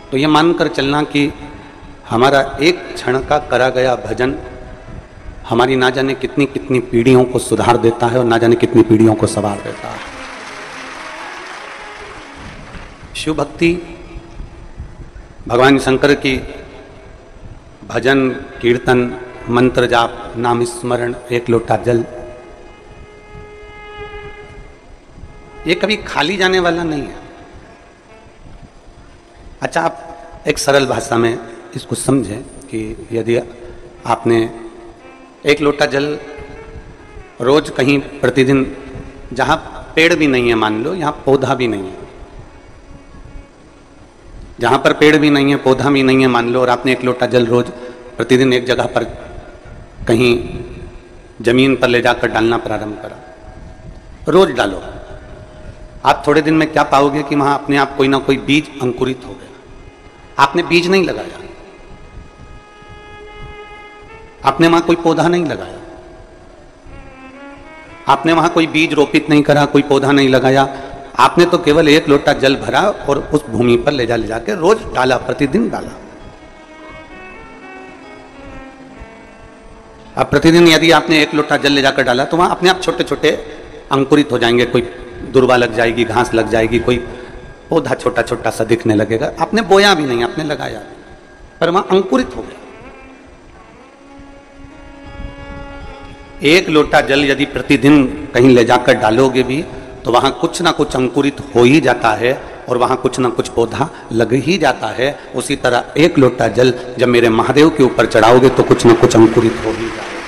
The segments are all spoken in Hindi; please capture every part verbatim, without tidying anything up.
तो ये मानकर चलना कि हमारा एक क्षण का करा गया भजन हमारी ना जाने कितनी कितनी पीढ़ियों को सुधार देता है और ना जाने कितनी पीढ़ियों को संवार देता है। शिव भक्ति, भगवान शंकर की भजन, कीर्तन, मंत्र जाप, नाम स्मरण, एक लोटा जल, ये कभी खाली जाने वाला नहीं है। अच्छा, आप एक सरल भाषा में इसको समझें कि यदि आपने एक लोटा जल रोज कहीं प्रतिदिन, जहां पेड़ भी नहीं है, मान लो यहां पौधा भी नहीं है, जहां पर पेड़ भी नहीं है, पौधा भी नहीं है, मान लो, और आपने एक लोटा जल रोज प्रतिदिन एक जगह पर कहीं जमीन पर ले जाकर डालना प्रारंभ करा, रोज डालो, आप थोड़े दिन में क्या पाओगे कि वहां अपने आप कोई ना कोई बीज अंकुरित हो गया। आपने बीज नहीं लगाया, आपने वहां कोई पौधा नहीं लगाया, आपने वहां कोई बीज रोपित नहीं करा, कोई पौधा नहीं लगाया, आपने तो केवल एक लोटा जल भरा और उस भूमि पर ले जा ले जाके रोज डाला, प्रतिदिन डाला। अब प्रतिदिन यदि आपने एक लोटा जल ले जाकर डाला तो वहां अपने आप छोटे छोटे अंकुरित हो जाएंगे, कोई दुर्वा लग जाएगी, घास लग जाएगी, कोई पौधा छोटा छोटा सा दिखने लगेगा। आपने बोया भी नहीं, आपने लगाया, पर वहां अंकुरित हो गया। एक लोटा जल यदि प्रतिदिन कहीं ले जाकर डालोगे भी तो वहां कुछ ना कुछ अंकुरित हो ही जाता है और वहां कुछ ना कुछ पौधा लग ही जाता है। उसी तरह एक लोटा जल जब मेरे महादेव के ऊपर चढ़ाओगे तो कुछ ना कुछ अंकुरित हो ही जाएगा,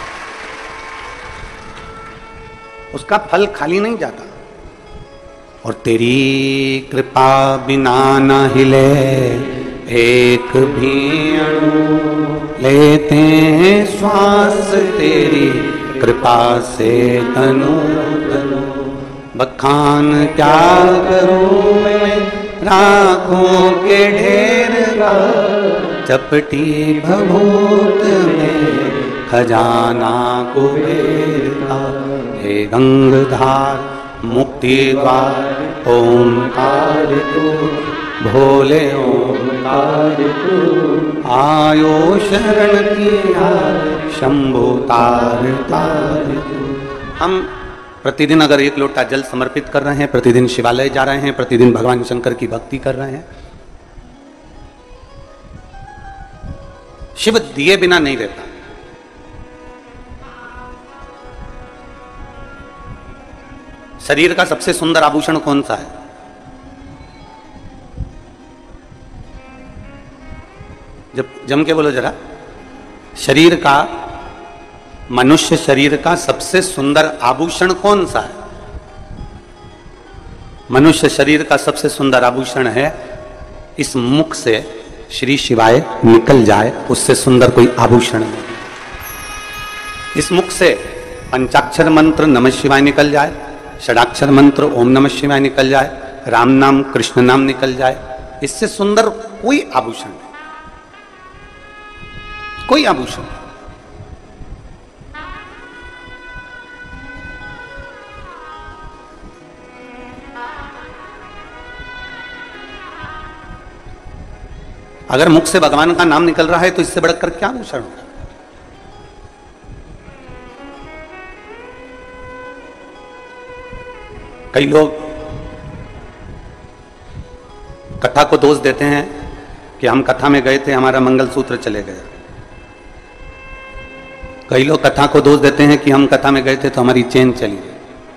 उसका फल खाली नहीं जाता। और तेरी कृपा बिना न हिले एक भी अणु, लेते हैं श्वास तेरी कृपा से तनु तनु। बखान क्या करूं मैं राखों के ढेर का, चपटी भभूत में खजाना कुबेर का। हे गंगधार मुक्ति द्वार ओंकार तू, भोले ओंकार तू। आयो शरण किया शंभु तार तार तू। हम प्रतिदिन अगर एक लोटा जल समर्पित कर रहे हैं, प्रतिदिन शिवालय जा रहे हैं, प्रतिदिन भगवान शंकर की भक्ति कर रहे हैं, शिव दिए बिना नहीं रहता। शरीर का सबसे सुंदर आभूषण कौन सा है? जब जम के बोलो जरा। शरीर का, मनुष्य शरीर का सबसे सुंदर आभूषण कौन सा है? मनुष्य शरीर का सबसे सुंदर आभूषण है इस मुख से श्री शिवाय निकल जाए, उससे सुंदर कोई आभूषण नहीं। इस मुख से पंचाक्षर मंत्र नमः शिवाय निकल जाए, षडाक्षर मंत्र ओम नमः शिवाय निकल जाए, राम नाम कृष्ण नाम निकल जाए, इससे सुंदर कोई आभूषण नहीं, कोई आभूषण। अगर मुख से भगवान का नाम निकल रहा है तो इससे बढ़कर क्या आभूषण होगा? कई लोग कथा को दोष देते हैं कि हम कथा में गए थे, हमारा मंगलसूत्र चले गया। कई लोग कथा को दोष देते हैं कि हम कथा में गए थे तो हमारी चेन चली गई।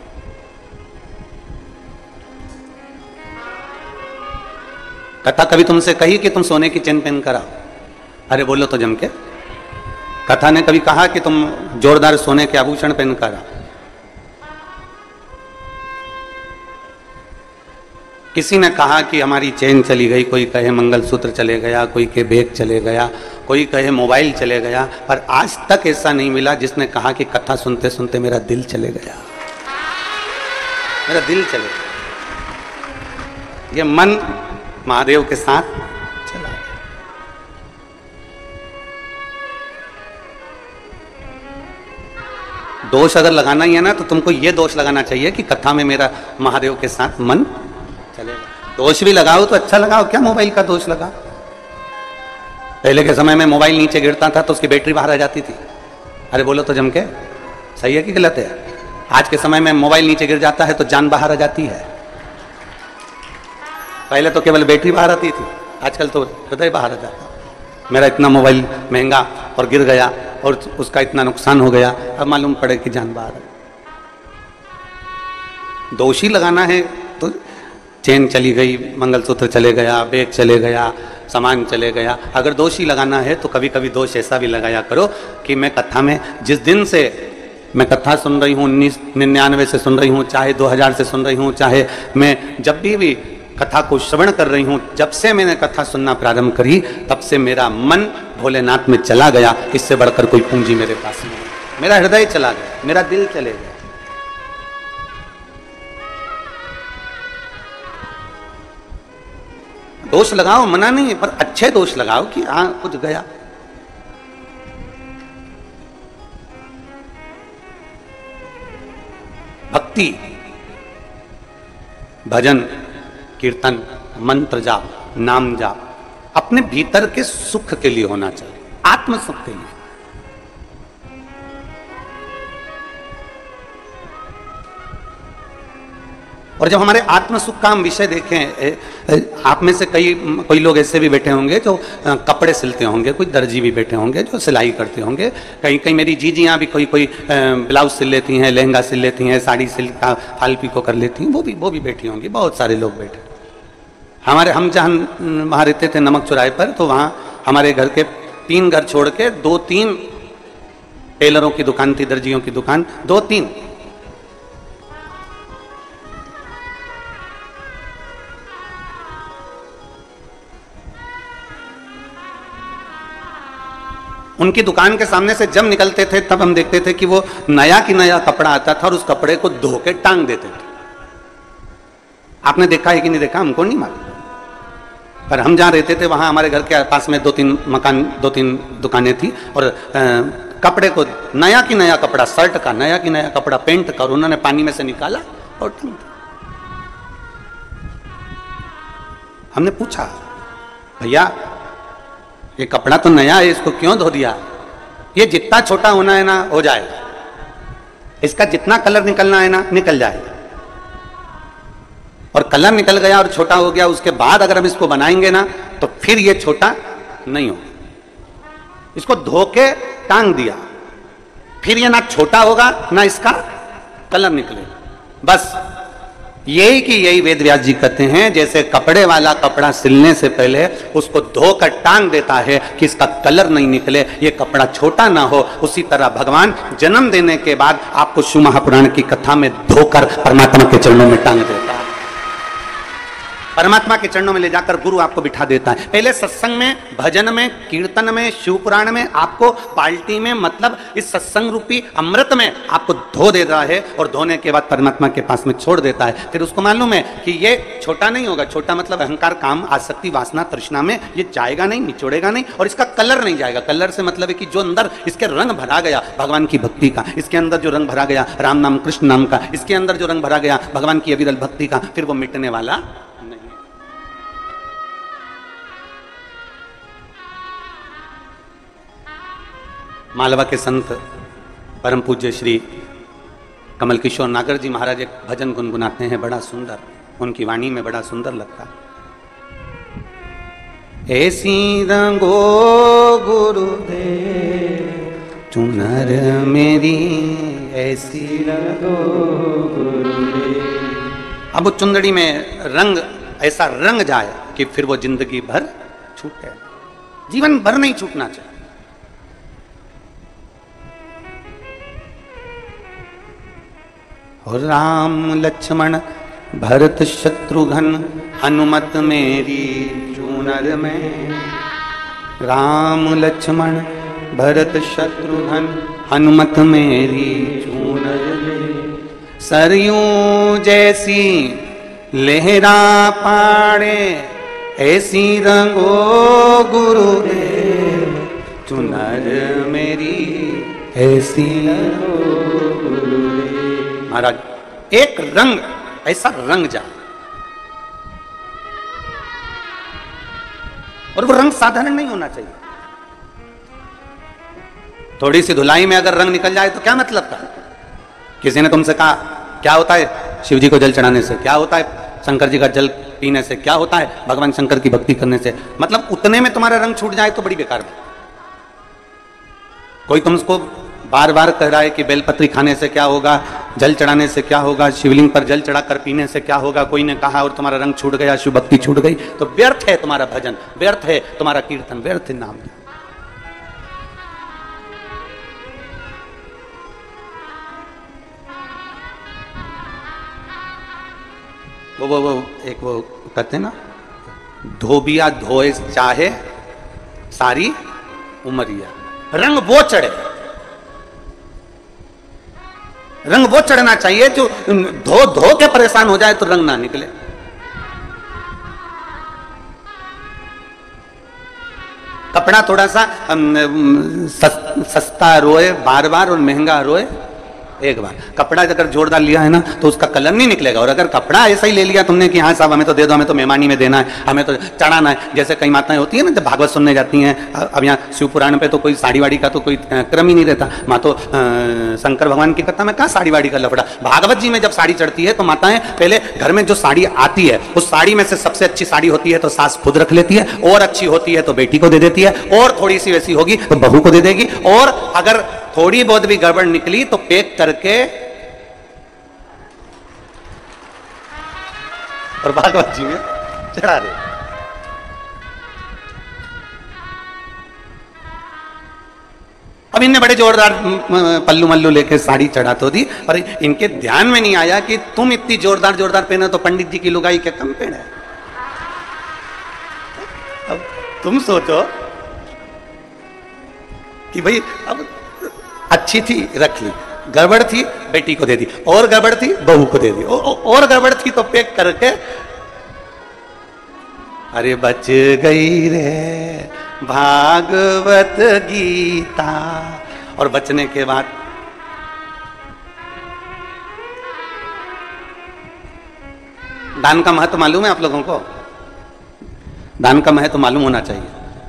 कथा कभी तुमसे कही कि तुम सोने की चेन पहन कर आओ? अरे बोलो तो जम के। कथा ने कभी कहा कि तुम जोरदार सोने के आभूषण पहन कर आओ? किसी ने कहा कि हमारी चेन चली गई, कोई कहे मंगलसूत्र चले गया, कोई कहे बैग चले गया, कोई कहे मोबाइल चले गया, पर आज तक ऐसा नहीं मिला जिसने कहा कि कथा सुनते सुनते मेरा दिल चले गया, मेरा दिल चले गया। ये मन महादेव के साथ चला गया। दोष अगर लगाना ही है ना तो तुमको ये दोष लगाना चाहिए कि कथा में मेरा महादेव के साथ मन चलेगा। दोष भी लगाओ तो अच्छा लगाओ, क्या मोबाइल का दोष लगाओ। पहले के समय में मोबाइल नीचे गिरता था तो उसकी बैटरी बाहर आ जाती थी। अरे बोलो तो जम के, सही है कि गलत है? आज के समय में मोबाइल नीचे गिर जाता है तो जान बाहर आ जाती है। पहले तो केवल बैटरी बाहर आती थी, आजकल तो हृदय बाहर आ जाता है। मेरा इतना मोबाइल महंगा और गिर गया और उसका इतना नुकसान हो गया, अब मालूम पड़े कि जान बाहर है। दोषी लगाना है तो चेन चली गई, मंगलसूत्र चले गया, बैग चले गया, सामान चले गया। अगर दोषी लगाना है तो कभी कभी दोष ऐसा भी लगाया करो कि मैं कथा में, जिस दिन से मैं कथा सुन रही हूँ, उन्नीस निन्यानवे से सुन रही हूँ, चाहे दो हजार से सुन रही हूँ, चाहे मैं जब भी भी कथा को श्रवण कर रही हूँ, जब से मैंने कथा सुनना प्रारंभ करी तब से मेरा मन भोलेनाथ में चला गया। इससे बढ़कर कोई पूंजी मेरे पास नहीं। मेरा हृदय चला गया, मेरा दिल चले गया। दोष लगाओ, मना नहीं है, पर अच्छे दोष लगाओ कि हाँ कुछ गया। भक्ति, भजन, कीर्तन, मंत्र जाप, नाम जाप अपने भीतर के सुख के लिए होना चाहिए, आत्म सुख के लिए। और जब हमारे आत्म सुख का हम विषय देखें, आप में से कई कोई लोग ऐसे भी बैठे होंगे जो कपड़े सिलते होंगे, कोई दर्जी भी बैठे होंगे जो सिलाई करते होंगे, कहीं कहीं मेरी जीजियाँ भी कोई कोई ब्लाउज सिल लेती हैं, लहंगा सिल लेती हैं, साड़ी सिल का फाल पीको कर लेती हैं, वो भी वो भी बैठी होंगी। बहुत सारे लोग बैठे। हमारे हम जहाँ वहाँ रहते थे नमक चौराहे पर, तो वहाँ हमारे घर के तीन घर छोड़ के दो तीन टेलरों की दुकान थी, दर्जियों की दुकान, दो तीन। उनकी दुकान के सामने से जब निकलते थे तब हम देखते थे कि वो नया की नया कपड़ा आता था और उस कपड़े को धो के टांग देते थे। आपने देखा है कि नहीं देखा हमको नहीं मालूम, पर हम जहाँ रहते थे वहाँ हमारे घर के पास में दो तीन मकान, दो तीन दुकानें थी और आ, कपड़े को, नया की नया कपड़ा, शर्ट का नया की नया कपड़ा, पेंट का, और उन्होंने पानी में से निकाला और टांग दिया। हमने पूछा, भैया ये कपड़ा तो नया है, इसको क्यों धो दिया? ये जितना छोटा होना है ना हो जाएगा, इसका जितना कलर निकलना है ना निकल जाएगा। और कलर निकल गया और छोटा हो गया, उसके बाद अगर हम इसको बनाएंगे ना तो फिर ये छोटा नहीं होगा। इसको धो के टांग दिया, फिर ये ना छोटा होगा ना इसका कलर निकलेगा। बस यही कि यही वेद व्यास जी कहते हैं, जैसे कपड़े वाला कपड़ा सिलने से पहले उसको धोकर टांग देता है कि इसका कलर नहीं निकले, ये कपड़ा छोटा ना हो, उसी तरह भगवान जन्म देने के बाद आपको शिव महापुराण की कथा में धोकर परमात्मा के चरणों में टांग देता है। परमात्मा के चरणों में ले जाकर गुरु आपको बिठा देता है। पहले सत्संग में, भजन में, कीर्तन में, शिव पुराण में आपको बाल्टी में, मतलब इस सत्संग रूपी अमृत में आपको धो दे रहा है और धोने के बाद परमात्मा के पास में छोड़ देता है। फिर उसको मालूम है कि ये छोटा नहीं होगा। छोटा मतलब अहंकार, काम, आसक्ति, वासना, तृष्णा में ये जाएगा नहीं, निचोड़ेगा नहीं, और इसका कलर नहीं जाएगा। कलर से मतलब है कि जो अंदर इसके रंग भरा गया भगवान की भक्ति का, इसके अंदर जो रंग भरा गया राम नाम कृष्ण नाम का, इसके अंदर जो रंग भरा गया भगवान की अविरल भक्ति का, फिर वो मिटने वाला नहीं। मालवा के संत परम पूज्य श्री कमल किशोर नागर जी महाराज एक भजन गुनगुनाते हैं, बड़ा सुंदर, उनकी वाणी में बड़ा सुंदर लगता है। ऐसी रंगो गुरुदेव चुनर मेरी, ऐसी रंगो गुरुदेव। अब वो चुंदड़ी में रंग ऐसा रंग जाए कि फिर वो जिंदगी भर छूटे, जीवन भर नहीं छूटना चाहिए। और राम लक्ष्मण भरत शत्रुघ्न हनुमत मेरी चूनर में, राम लक्ष्मण भरत शत्रुघ्न हनुमत मेरी चूनर में, सरयूं जैसी लहरा पाड़े ऐसी रंगो गुरुदेव चुनर मेरी, ऐसी रंगो गुरुदेव। महाराज एक रंग, ऐसा रंग जा और वो रंग साधारण नहीं होना चाहिए। थोड़ी सी धुलाई में अगर रंग निकल जाए तो क्या मतलब था? किसी ने तुमसे कहा क्या होता है शिव जी को जल चढ़ाने से, क्या होता है शंकर जी का जल पीने से, क्या होता है भगवान शंकर की भक्ति करने से, मतलब उतने में तुम्हारा रंग छूट जाए तो बड़ी बेकार बात। कोई तुमको बार बार कह रहा है कि बेलपत्री खाने से क्या होगा, जल चढ़ाने से क्या होगा, शिवलिंग पर जल चढ़ाकर पीने से क्या होगा, कोई ने कहा और तुम्हारा रंग छूट गया, शिव भक्ति छूट गई, तो व्यर्थ है तुम्हारा भजन, व्यर्थ है तुम्हारा कीर्तन, व्यर्थ है नाम। वो वो वो एक वो कहते हैं ना, धोबिया धोए चाहे सारी उमरिया, रंग वो चढ़े, रंग वो चढ़ना चाहिए जो धो धो के परेशान हो जाए तो रंग ना निकले। कपड़ा थोड़ा सा सस्ता रोए बार बार और महंगा रोए एक बार। कपड़ा अगर जोरदार लिया है ना तो उसका कलर नहीं निकलेगा, और अगर कपड़ा ऐसा ही ले लिया तुमने कि हाँ साहब हमें तो दे दो, हमें तो मेहमानी में देना है, हमें तो चढ़ाना है, जैसे कई माताएं होती है ना जब भागवत सुनने जाती हैं, अब यहाँ शिव पुराण पे तो कोई साड़ी वाड़ी का तो कोई क्रम ही नहीं रहता, माँ तो शंकर भगवान की कथा में कहाँ साड़ी वाड़ी का लफड़ा। भागवत जी में जब साड़ी चढ़ती है तो माताएं पहले घर में जो साड़ी आती है उस साड़ी में से सबसे अच्छी साड़ी होती है तो सास खुद रख लेती है, और अच्छी होती है तो बेटी को दे देती है, और थोड़ी सी वैसी होगी तो बहू को दे देगी, और अगर थोड़ी बहुत भी गड़बड़ निकली तो पैक करके और भागवत जी में चढ़ा दे। अब इनने बड़े जोरदार पल्लू मल्लू लेके साड़ी चढ़ा तो दी, पर इनके ध्यान में नहीं आया कि तुम इतनी जोरदार जोरदार पहने तो पंडित जी की लुगाई क्या कम पहने। अब तुम सोचो कि भाई अब अच्छी थी रख ली, गड़बड़ थी बेटी को दे दी, और गड़बड़ थी बहू को दे दी, और गड़बड़ थी तो पैक करके, अरे बच गई रे भागवत गीता। और बचने के बाद दान का महत्व मालूम है आप लोगों को? दान का महत्व मालूम होना चाहिए।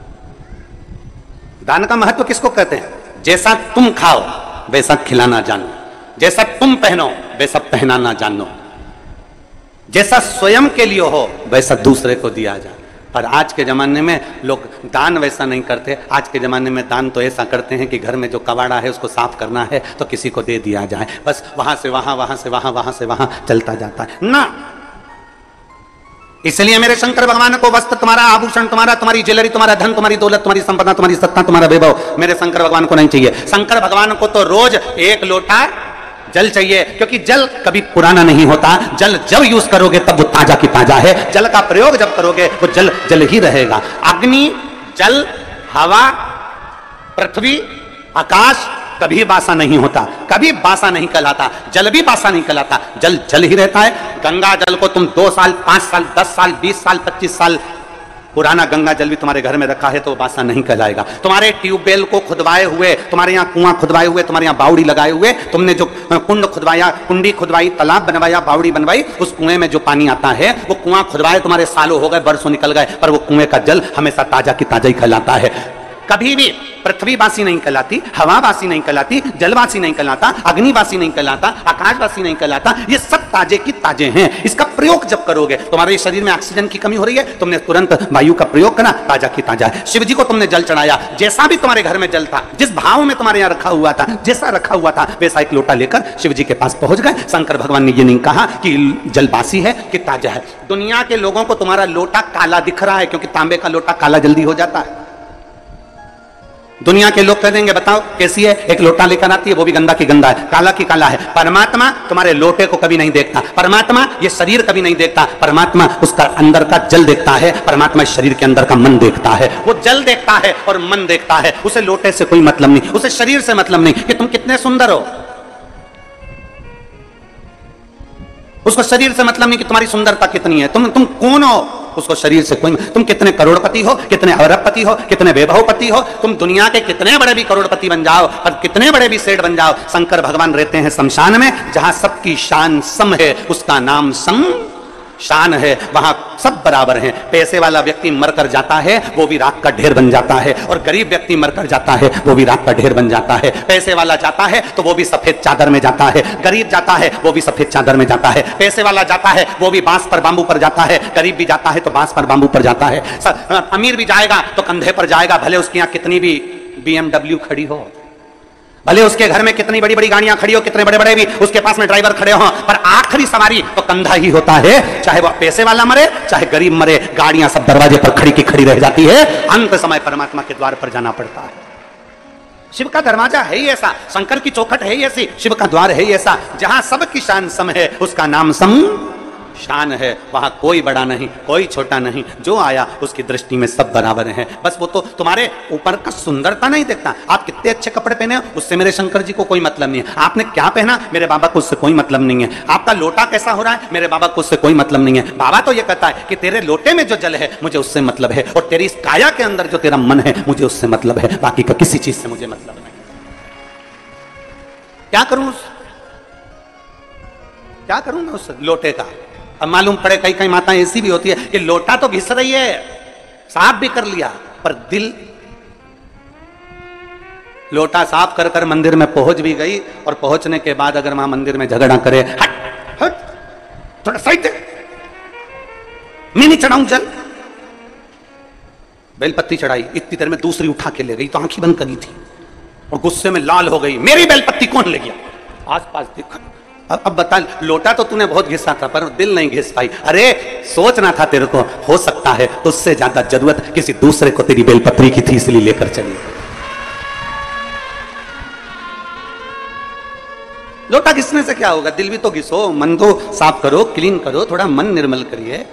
दान का महत्व किसको कहते हैं? जैसा तुम खाओ वैसा खिलाना जानो, जैसा तुम पहनो वैसा पहनाना जानो, जैसा स्वयं के लिए हो वैसा दूसरे को दिया जाए। पर आज के जमाने में लोग दान वैसा नहीं करते। आज के जमाने में दान तो ऐसा करते हैं कि घर में जो कबाड़ा है उसको साफ करना है तो किसी को दे दिया जाए, बस वहां से वहां, वहां से वहां, वहां से वहां चलता जाता है ना। इसलिए मेरे शंकर भगवान को वस्त्र तुम्हारा, आभूषण तुम्हारा, तुम्हारी ज्वेलरी, तुम्हारा धन, तुम्हारी दौलत, तुम्हारी संपदा, तुम्हारी सत्ता, तुम्हारा वैभव मेरे शंकर भगवान को नहीं चाहिए। शंकर भगवान को तो रोज एक लोटा जल चाहिए, क्योंकि जल कभी पुराना नहीं होता। जल जब यूज करोगे तब वो ताजा की ताजा है, जल का प्रयोग जब करोगे वो जल जल ही रहेगा। अग्नि, जल, हवा, पृथ्वी, आकाश कभी बासा नहीं होता, कभी बासा नहीं कहलाता, जल भी बासा नहीं कहलाता, जल जल ही रहता है। गंगा जल को तुम दो साल, पांच साल, दस साल, बीस साल, पच्चीस साल पुराना गंगा जल भी तुम्हारे घर में रखा है तो वो बासा नहीं कहलाएगा। तुम्हारे ट्यूबवेल को खुदवाए हुए, तुम्हारे यहाँ कुआं खुदवाए हुए, तुम्हारे यहाँ बावड़ी लगाए हुए, तुमने जो कुंड खुदवाया, कुंडी खुदवाई, तालाब बनवाया, बावड़ी बनवाई, उस कुएं में जो पानी आता है वो कुआं खुदवाए तुम्हारे सालों हो गए, बरसों निकल गए, पर वो कुएं का जल हमेशा ताजा की ताजा ही कहलाता है। कभी भी पृथ्वी वासी नहीं कहलाती, हवा वासी नहीं कहलाती, जलवासी नहीं कहलाता, अग्निवासी नहीं कहलाता, आकाशवासी नहीं कहलाता। ये सब ताजे की ताजे हैं। इसका प्रयोग जब करोगे, तुम्हारे शरीर में ऑक्सीजन की कमी हो रही है, तुमने तुरंत वायु का प्रयोग करना, ताजा की ताजा है। शिव जी को तुमने जल चढ़ाया, जैसा भी तुम्हारे घर में जल था, जिस भाव में तुम्हारे यहाँ रखा हुआ था, जैसा रखा हुआ था वैसा एक लोटा लेकर शिव जी के पास पहुंच गए। शंकर भगवान ने ये नहीं कहा कि जल बासी है कि ताजा है। दुनिया के लोगों को तुम्हारा लोटा काला दिख रहा है, क्योंकि तांबे का लोटा काला जल्दी हो जाता है। दुनिया के लोग कह देंगे बताओ कैसी है, एक लोटा लेकर आती है वो भी गंदा की गंदा है, काला की काला है। परमात्मा तुम्हारे लोटे को कभी नहीं देखता, परमात्मा ये शरीर कभी नहीं देखता, परमात्मा उसका अंदर का जल देखता है, परमात्मा इस शरीर के अंदर का मन देखता है। वो जल देखता है और मन देखता है, उसे लोटे से कोई मतलब नहीं, उसे शरीर से मतलब नहीं कि तुम कितने सुंदर हो, उसको शरीर से मतलब नहीं कि तुम्हारी सुंदरता कितनी है, तुम तुम कौन हो, उसको शरीर से कोई, तुम कितने करोड़पति हो, कितने अरबपति हो, कितने वैभवपति हो, तुम दुनिया के कितने बड़े भी करोड़पति बन जाओ और कितने बड़े भी सेठ बन जाओ, शंकर भगवान रहते हैं शमशान में, जहां सबकी शान सम है, उसका नाम सम शान है, वहां सब बराबर हैं। पैसे वाला व्यक्ति मरकर जाता है वो भी राख का ढेर बन जाता है, और गरीब व्यक्ति मरकर जाता है वो भी राख का ढेर बन जाता है। पैसे वाला जाता है तो वो भी सफेद चादर में जाता है, गरीब जाता है वो भी सफेद चादर में जाता है। पैसे वाला जाता है वो भी बांस पर बांबू पर जाता है, गरीब भी जाता है तो बांस पर बांबू पर जाता है। अमीर भी जाएगा तो कंधे पर जाएगा, भले उसके यहाँ कितनी भी बीएमडब्ल्यू खड़ी हो, भले उसके घर में कितनी बड़ी बड़ी गाड़ियां खड़ी हो, कितने बड़े बड़े भी उसके पास में ड्राइवर खड़े हो, पर आखिरी सवारी तो कंधा ही होता है। चाहे वो पैसे वाला मरे चाहे गरीब मरे, गाड़ियां सब दरवाजे पर खड़ी की खड़ी रह जाती है। अंत समय परमात्मा के द्वार पर जाना पड़ता है। शिव का दरवाजा है ही ऐसा, शंकर की चौखट है ही ऐसी, शिव का द्वार है ही ऐसा, जहां सबकी शान सम है, उसका नाम सम शान है। वहां कोई बड़ा नहीं कोई छोटा नहीं, जो आया उसकी दृष्टि में सब बराबर हैं। बस वो तो तुम्हारे ऊपर का सुंदरता नहीं देखता, आप कितने अच्छे कपड़े पहने हो उससे मेरे शंकर जी को कोई मतलब नहीं है, आपने क्या पहना मेरे बाबा को उससे कोई मतलब नहीं है, आपका लोटा कैसा हो रहा है मेरे बाबा को उससे कोई मतलब नहीं है। बाबा तो ये कहता है कि तेरे लोटे में जो जल है मुझे उससे मतलब है, और तेरी इस काया के अंदर जो तेरा मन है मुझे उससे मतलब है, बाकी का किसी चीज से मुझे मतलब नहीं। क्या करूं क्या करूं मैं उस लोटे का? अब मालूम पड़े कई कई माताएं ऐसी भी होती है कि लोटा तो घिस रही है, साफ भी कर लिया, पर दिल, लोटा साफ कर कर मंदिर में पहुंच भी गई, और पहुंचने के बाद अगर वहां मंदिर में झगड़ा करे, हट हट थोड़ा साइड दे, मैं नहीं चढ़ाऊं जल, बेलपत्ती चढ़ाई, इतनी देर में दूसरी उठा के ले गई तो आंखें बंद करी थी और गुस्से में लाल हो गई, मेरी बेलपत्ती कौन ले गया? आस पास देखा, अब अब बता, लोटा तो तूने बहुत घिसा था पर दिल नहीं घिस पाई। अरे सोचना था तेरे को, हो सकता है उससे ज्यादा जरूरत किसी दूसरे को तेरी बेलपत्री की थी इसलिए लेकर चली। लोटा घिसने से क्या होगा? दिल भी तो घिसो, मन तो साफ करो, क्लीन करो, थोड़ा मन निर्मल करिए।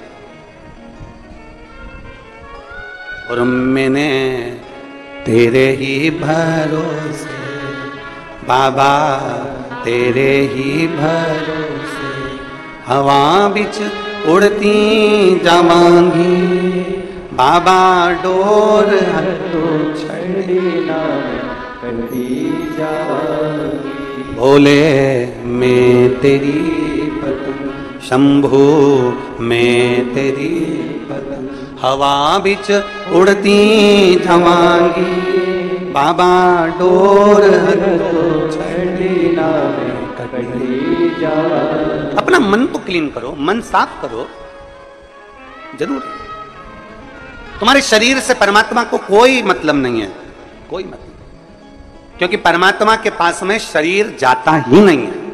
और मैंने तेरे ही भरोसे बाबा, तेरे ही भरोसे हवा बिच उड़ती जावांगी, बाबा डोर हटो छड़ना कटी जावांगी। भोले मैं तेरी पतंग, शंभू मैं तेरी पतंग, हवा बिच उड़ती जावांगी, बाबा डोर हटो छड़ना कटी जावांगी। अपना मन तो क्लीन करो, मन साफ करो, जरूर। तुम्हारे शरीर से परमात्मा को कोई मतलब नहीं है, कोई मतलब, क्योंकि परमात्मा के पास में शरीर जाता ही नहीं है।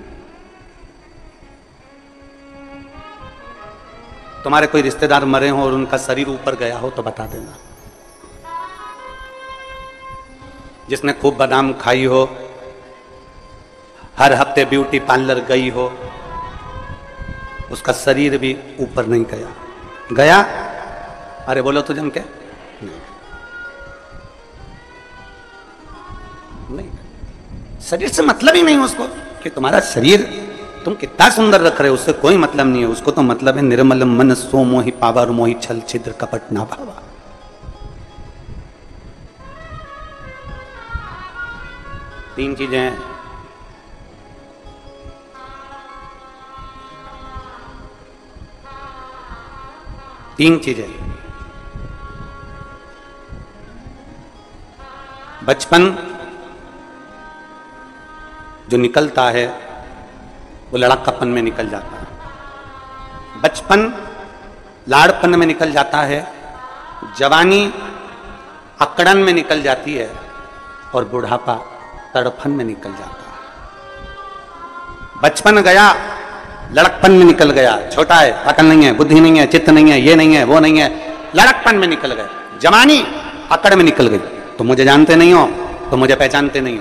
तुम्हारे कोई रिश्तेदार मरे हो और उनका शरीर ऊपर गया हो तो बता देना। जिसने खूब बादाम खाई हो, हर हफ्ते ब्यूटी पार्लर गई हो, उसका शरीर भी ऊपर नहीं गया। गया? अरे बोलो तो जम के नहीं, नहीं। शरीर से मतलब ही नहीं उसको कि तुम्हारा शरीर तुम कितना सुंदर रख रहे हो, उससे कोई मतलब नहीं है। उसको तो मतलब है निर्मल मन सो मोहि पावर मोहि छल छिद्र कपट ना भावा। तीन चीजें हैं। तीन चीजें, बचपन जो निकलता है वो लड़कापन में निकल जाता है, बचपन लाड़पन में निकल जाता है, जवानी अकड़न में निकल जाती है, और बुढ़ापा तड़फन में निकल जाता है। बचपन गया, लड़कपन में निकल गया, छोटा है, अकल नहीं है, बुद्धि नहीं है, चित्त नहीं है, ये नहीं है, वो नहीं है, लड़कपन में निकल गए। जवानी अकड़ में निकल गई, तो मुझे जानते नहीं हो, तो मुझे पहचानते नहीं हो।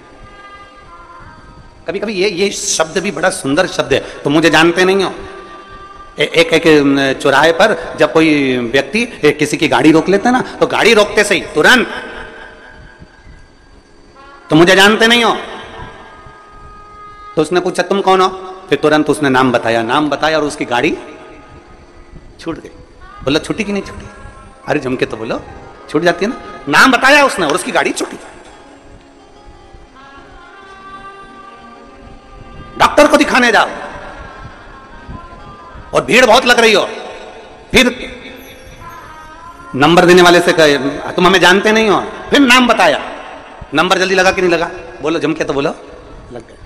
कभी कभी ये ये शब्द भी बड़ा सुंदर शब्द है, तो मुझे जानते नहीं हो। ए, एक एक चौराहे पर जब कोई व्यक्ति किसी की गाड़ी रोक लेता है ना, तो गाड़ी रोकते से ही तुरंत, तो मुझे जानते नहीं हो। तो उसने पूछा तुम कौन हो, फिर तुरंत उसने नाम बताया, नाम बताया और उसकी गाड़ी छूट गई। बोला छुट्टी की नहीं छुट्टी? अरे जम के तो बोलो, छूट जाती है ना। नाम बताया उसने और उसकी गाड़ी छूटी। डॉक्टर को दिखाने जाओ और भीड़ बहुत लग रही हो, नंबर देने वाले से कहे तुम हमें जानते नहीं हो, फिर नाम बताया, नंबर जल्दी लगा कि नहीं लगा, बोलो जम के तो बोलो, लग गया।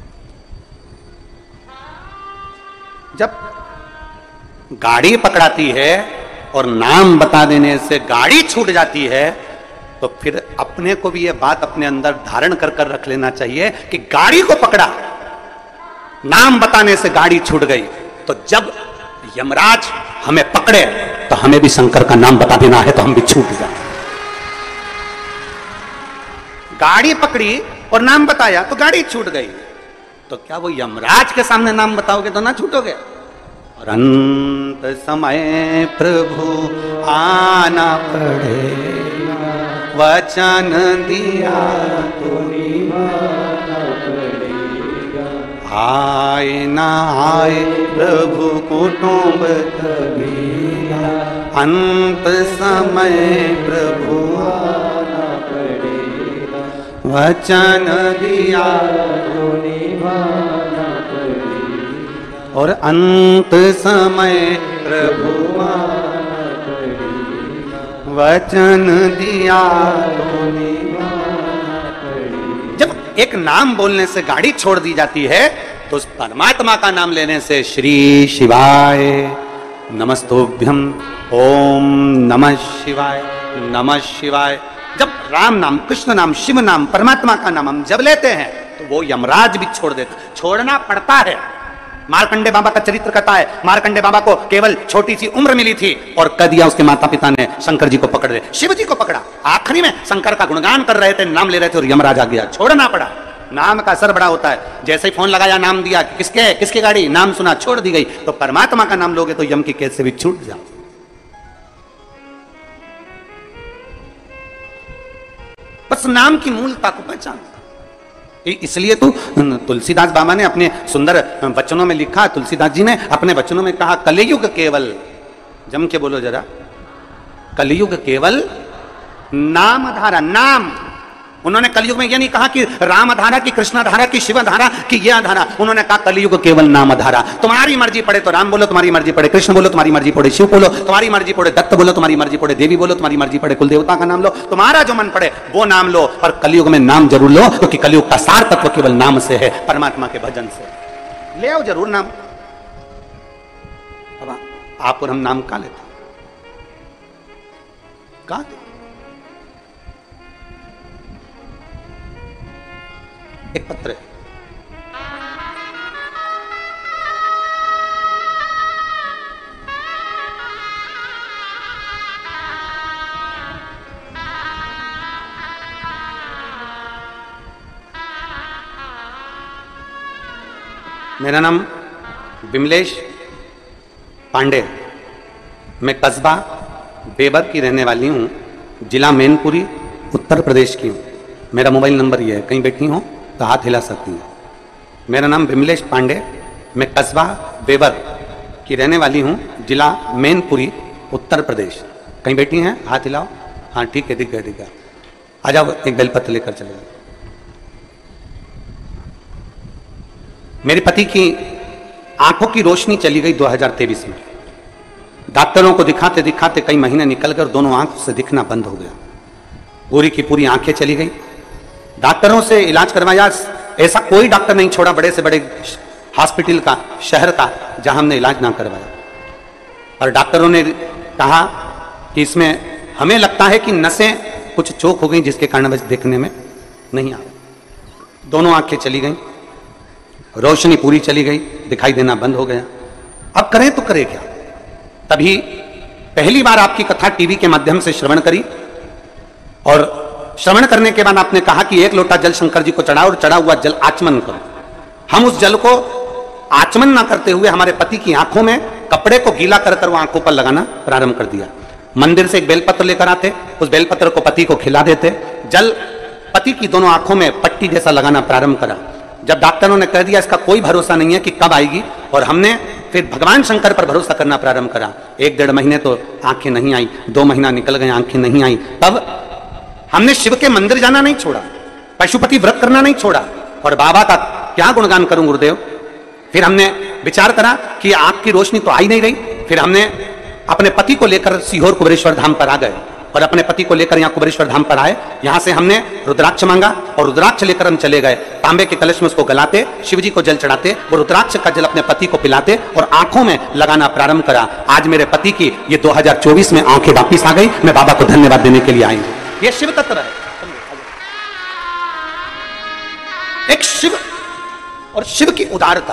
जब गाड़ी पकड़ाती है और नाम बता देने से गाड़ी छूट जाती है, तो फिर अपने को भी यह बात अपने अंदर धारण कर कर रख लेना चाहिए कि गाड़ी को पकड़ा, नाम बताने से गाड़ी छूट गई, तो जब यमराज हमें पकड़े तो हमें भी शंकर का नाम बता देना है, तो हम भी छूट जाए। गाड़ी पकड़ी और नाम बताया तो गाड़ी छूट गई, तो क्या वो यमराज के सामने नाम बताओगे तो ना छूटोगे? और अंत समय प्रभु आना पड़ेगा, वचन दिया तो निभाना पड़ेगा, आए ना आए प्रभु कुटुंब कबीरा, अंत समय प्रभु आना पड़ेगा, वचन दिया तो निभाना पड़ेगा, और अंत समय प्रभु आना पड़ेगा, वचन दिया तो निभाना पड़ेगा। जब एक नाम बोलने से गाड़ी छोड़ दी जाती है, तो उस परमात्मा का नाम लेने से श्री शिवाय नमस्तुभ्यम, ओम नमः शिवाय, नमः शिवाय। जब राम नाम, कृष्ण नाम, शिव नाम, परमात्मा का नाम हम जब लेते हैं, तो वो यमराज भी छोड़ देता, छोड़ना पड़ता है। मार्कंडे बाबा का चरित्र कथा है, मार्कंडे बाबा को केवल छोटी सी उम्र मिली थी और कह दिया उसके माता पिता ने शंकर जी को पकड़ ले, शिव जी को पकड़ा, आखिरी में शंकर का गुणगान कर रहे थे, नाम ले रहे थे और यमराज आ गया, छोड़ना पड़ा। नाम का असर बड़ा होता है, जैसे ही फोन लगाया नाम दिया, किसके किसकी गाड़ी, नाम सुना, छोड़ दी गई। तो परमात्मा का नाम लोगे तो यम की कैद से भी छूट जाओ। बस नाम की मूलता को पहचान, इसलिए तो तुलसीदास बाबा ने अपने सुंदर वचनों में लिखा, तुलसीदास जी ने अपने वचनों में कहा, कलयुग केवल, जम के बोलो जरा, कलयुग केवल नाम धारा, नाम। उन्होंने कलयुग में यह नहीं कहा कि राम धारा की, कृष्ण धारा की, शिव धारा की, यह धारा, उन्होंने कहा कलयुग केवल नाम धारा। तुम्हारी मर्जी पड़े तो राम बोलो, तुम्हारी मर्जी पड़े कृष्ण बोलो, तुम्हारी मर्जी पड़े शिव बोलो, तुम्हारी मर्जी पड़े दत्त बोलो, तुम्हारी मर्जी पड़े देवी बोलो, तुम्हारी मर्जी पड़े कुल देवता का नाम लो, तुम्हारा जो मन पड़े वो नाम लो, और कलयुग में नाम जरूर लो, क्योंकि कलयुग का सार तत्व केवल नाम से है, परमात्मा के भजन से। ले आओ जरूर नाम। अब आप और हम नाम कहा लेते, कहा एक पत्र है, मेरा नाम विमलेश पांडे, मैं कस्बा बेबर की रहने वाली हूँ, जिला मैनपुरी उत्तर प्रदेश की हूँ। मेरा मोबाइल नंबर ये है, कहीं बैठी हो तो हाथ हिला सकती हैं। मेरा नाम विमलेश पांडे, मैं कस्बा बेबर की रहने वाली हूँ, जिला मैनपुरी उत्तर प्रदेश। कहीं बैठी हैं, हाथ हिलाओ। हाँ ठीक है, दिख गया दिख गया। आ जाओ, एक बेलपत्र लेकर चले जाओ। मेरे पति की आंखों की रोशनी चली गई दो हज़ार तेईस में। डॉक्टरों को दिखाते दिखाते कई महीने निकल गए और दोनों आंखों से दिखना बंद हो गया, पूरी की पूरी आंखें चली गई। डॉक्टरों से इलाज करवाया, ऐसा कोई डॉक्टर नहीं छोड़ा बड़े से बड़े हॉस्पिटल का, शहर का, जहां हमने इलाज ना करवाया। और डॉक्टरों ने कहा कि इसमें हमें लगता है कि नसें कुछ चोक हो गई, जिसके कारण बस देखने में नहीं आ रहा। दोनों आंखें चली गई, रोशनी पूरी चली गई, दिखाई देना बंद हो गया। अब करें तो करें क्या? तभी पहली बार आपकी कथा टीवी के माध्यम से श्रवण करी, और श्रवण करने के बाद आपने कहा कि एक लोटा जल शंकर जी को चढ़ाओ और चढ़ा हुआ जल आचमन करो। हम उस जल को आचमन ना करते हुए हमारे पति की आंखों में कपड़े को गीला कर कर वो आंखों पर लगाना प्रारंभ कर दिया। मंदिर से एक बेलपत्र लेकर आते, उस बेलपत्र को पति को खिला देते, जल पति की दोनों आंखों में पट्टी जैसा लगाना प्रारंभ करा। जब डॉक्टरों ने कह दिया इसका कोई भरोसा नहीं है कि कब आएगी, और हमने फिर भगवान शंकर पर भरोसा करना प्रारंभ करा। एक डेढ़ महीने तो आंखें नहीं आई, दो महीना निकल गए, आंखें नहीं आई। तब हमने शिव के मंदिर जाना नहीं छोड़ा, पशुपति व्रत करना नहीं छोड़ा, और बाबा का क्या गुणगान करूं गुरुदेव। फिर हमने विचार करा कि आंख की रोशनी तो आई नहीं रही। फिर हमने अपने पति को लेकर सीहोर कुबेरेश्वर धाम पर आ गए, और अपने पति को लेकर यहाँ कुबेरेश्वर धाम पर आए। यहाँ से हमने रुद्राक्ष मांगा और रुद्राक्ष लेकर हम चले गए। तांबे के कलश में उसको गलाते, शिव जी को जल चढ़ाते, वो रुद्राक्ष का जल अपने पति को पिलाते और आंखों में लगाना प्रारंभ करा। आज मेरे पति की ये दो हज़ार चौबीस में आंखें वापिस आ गई। मैं बाबा को धन्यवाद देने के लिए आई हूं। ये शिव तत्व है, एक शिव और शिव की उदारता।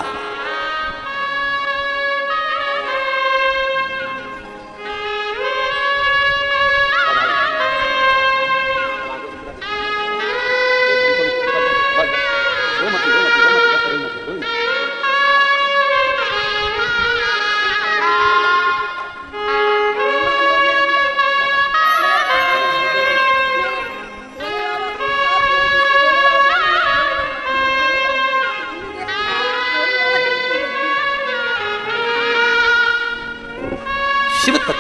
शिव तत्व।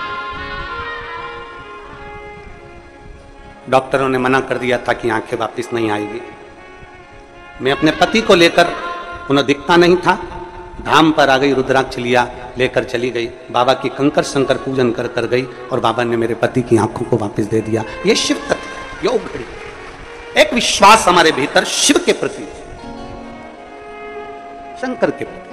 डॉक्टरों ने मना कर दिया था कि आंखें वापस नहीं आएगी। मैं अपने पति को लेकर, उन्हें दिखता नहीं था, धाम पर आ गई, रुद्राक्ष लिया, लेकर चली गई। बाबा की कंकर शंकर पूजन कर कर गई और बाबा ने मेरे पति की आंखों को वापस दे दिया। ये शिव तत्व, योग घड़ी, एक विश्वास हमारे भीतर शिव के प्रति, शंकर के प्रति।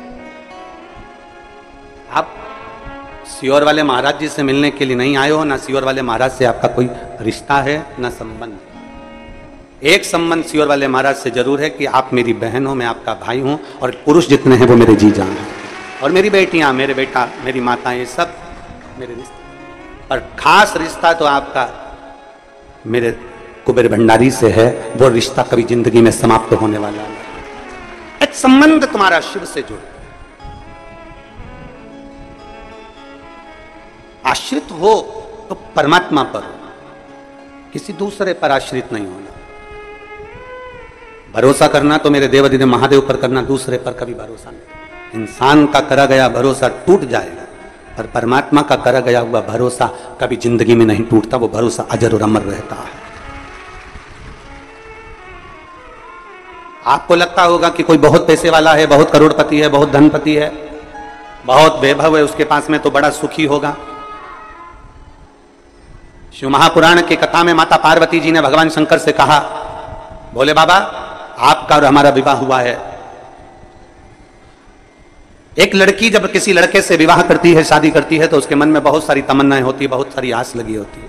आप सियोर वाले महाराज जी से मिलने के लिए नहीं आए हो, ना सियोर वाले महाराज से आपका कोई रिश्ता है ना संबंध। एक संबंध सियोर वाले महाराज से जरूर है कि आप मेरी बहन हो, मैं आपका भाई हूं, और पुरुष जितने हैं वो मेरे जी जान हैं, और मेरी बेटियां, मेरे बेटा, मेरी माता, ये सब मेरे रिश्ते। और खास रिश्ता तो आपका मेरे कुबेर भंडारी से है। वो रिश्ता कभी जिंदगी में समाप्त होने वाला नहीं। एक संबंध तुम्हारा शिव से जुड़, आश्रित हो तो परमात्मा पर हो, किसी दूसरे पर आश्रित नहीं होना। भरोसा करना तो मेरे देवाधिदेव महादेव पर करना, दूसरे पर कभी भरोसा नहीं। इंसान का करा गया भरोसा टूट जाएगा, पर परमात्मा का करा गया हुआ भरोसा कभी जिंदगी में नहीं टूटता। वो भरोसा अजर और अमर रहता है। आपको लगता होगा कि कोई बहुत पैसे वाला है, बहुत करोड़पति है, बहुत धनपति है, बहुत वैभव है, उसके पास में तो बड़ा सुखी होगा। शिव महापुराण की कथा में माता पार्वती जी ने भगवान शंकर से कहा, भोले बाबा आपका और हमारा विवाह हुआ है। एक लड़की जब किसी लड़के से विवाह करती है, शादी करती है, तो उसके मन में बहुत सारी तमन्नाएं होती है, बहुत सारी आस लगी होती है,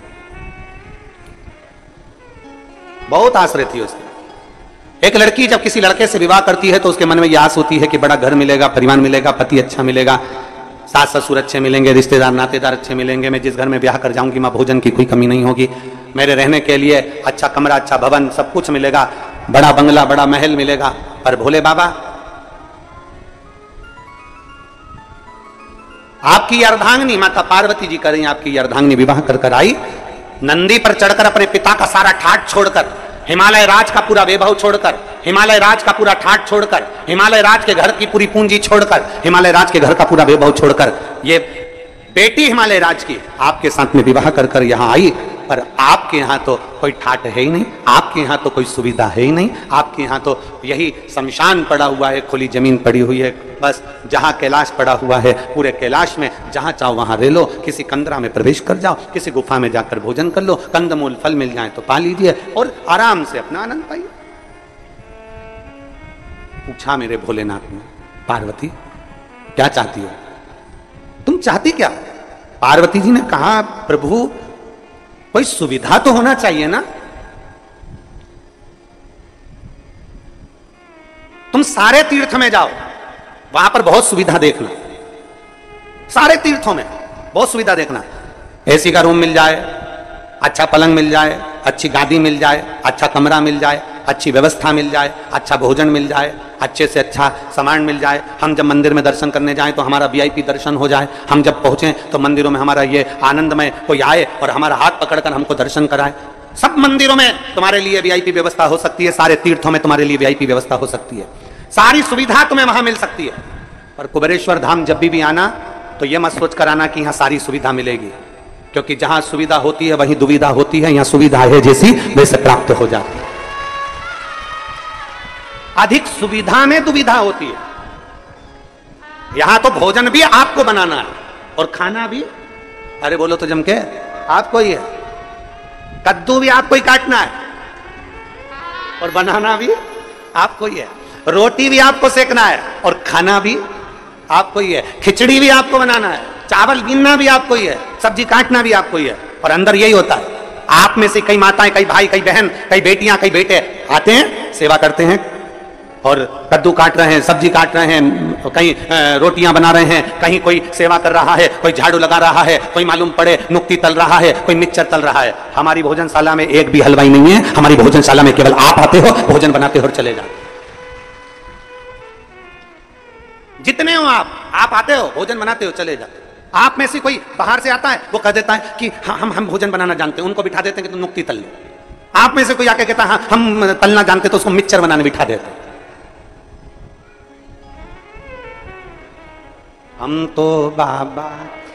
बहुत आस रहती है उसकी। एक लड़की जब किसी लड़के से विवाह करती है तो उसके मन में यह आस होती है कि बड़ा घर मिलेगा, परिवार मिलेगा, पति अच्छा मिलेगा, सास ससुर अच्छे मिलेंगे, रिश्तेदार नातेदार अच्छे मिलेंगे, मैं जिस घर में ब्याह कर जाऊंगी मां भोजन की कोई कमी नहीं होगी, मेरे रहने के लिए अच्छा कमरा, अच्छा भवन, सब कुछ मिलेगा, बड़ा बंगला, बड़ा महल मिलेगा। पर भोले बाबा आपकी अर्धांगिनी माता पार्वती जी करें, आपकी अर्धांगिनी विवाह कर कर आई, नंदी पर चढ़कर अपने पिता का सारा ठाट छोड़कर, हिमालय राज का पूरा वैभव छोड़कर, हिमालय राज का पूरा ठाट छोड़कर, हिमालय राज के घर की पूरी पूंजी छोड़कर, हिमालय राज के घर का पूरा वैभव छोड़कर, ये बेटी हिमालय राज की आपके साथ में विवाह कर कर यहां आई। पर आपके यहां तो कोई ठाट है ही नहीं, आपके यहां तो कोई सुविधा है ही नहीं, आपके यहां तो यही शमशान पड़ा हुआ है, खुली जमीन पड़ी हुई है, बस जहां कैलाश पड़ा हुआ है, पूरे कैलाश में जहां चाहो वहां रह लो, किसी कंदरा में प्रवेश कर जाओ, किसी गुफा में जाकर भोजन कर लो, कंदमूल फल मिल जाए तो पा लीजिए और आराम से अपना आनंद पाइए। पूछा मेरे भोलेनाथ ने, पार्वती क्या चाहती हो, तुम चाहती क्या? पार्वती जी ने कहा, प्रभु कोई सुविधा तो होना चाहिए ना, तुम सारे तीर्थ में जाओ, वहां पर बहुत सुविधा देखना, सारे तीर्थों में बहुत सुविधा देखना, एसी का रूम मिल जाए, अच्छा पलंग मिल जाए, अच्छी गादी मिल जाए, अच्छा कमरा मिल जाए, अच्छी व्यवस्था मिल जाए, अच्छा भोजन मिल जाए, अच्छे से अच्छा सामान मिल जाए, हम जब मंदिर में दर्शन करने जाएं तो हमारा वीआईपी दर्शन हो जाए, हम जब पहुंचे तो मंदिरों में हमारा ये आनंदमय कोई आए और हमारा हाथ पकड़कर हमको दर्शन कराए। सब मंदिरों में तुम्हारे लिए वीआईपी व्यवस्था हो सकती है, सारे तीर्थों में तुम्हारे लिए वीआईपी व्यवस्था हो सकती है, सारी सुविधा तुम्हें वहां मिल सकती है। पर कुबेरेश्वर धाम जब भी, भी आना तो यह मत सोच कर आना कि यहां सारी सुविधा मिलेगी, क्योंकि जहां सुविधा होती है वहीं दुविधा होती है, यहां सुविधा है जैसी वैसे प्राप्त हो जाती है। अधिक सुविधा में दुविधा होती है। यहां तो भोजन भी आपको बनाना है और खाना भी, अरे बोलो तो जम के, आपको ही है। कद्दू भी आपको ही काटना है और बनाना भी आपको ही है, रोटी भी आपको सेकना है और खाना भी आपको ही है, खिचड़ी भी आपको बनाना है, चावल बीनना भी आपको ही है, सब्जी काटना भी आपको ही है। और अंदर यही होता है, आप में से कई माताएं, कई भाई, कई बहन, कई बेटियां, कई बेटे आते हैं, सेवा करते हैं और कद्दू काट रहे हैं, सब्जी काट रहे हैं, कहीं रोटियां बना रहे हैं, कहीं कोई सेवा कर रहा है, कोई झाड़ू लगा रहा है, कोई मालूम पड़े नुक्ती तल रहा है, कोई मिक्सचर तल रहा है। हमारी भोजनशाला में एक भी हलवाई नहीं है, हमारी भोजनशाला में केवल आप आते हो, भोजन बनाते हो और चले जाते। जितने हो आप आप आते हो, भोजन बनाते हो, चले जाते। आप में से कोई बाहर से आता है, वो कह देता है कि हम हम भोजन बनाना जानते हैं, उनको बिठा देते हैं कि तुम नुक्ती तल लो। आप में से कोई आके कहता है हम तलना जानते, तो उसको मिक्सचर बनाने बिठा देते हैं। हम तो बाबा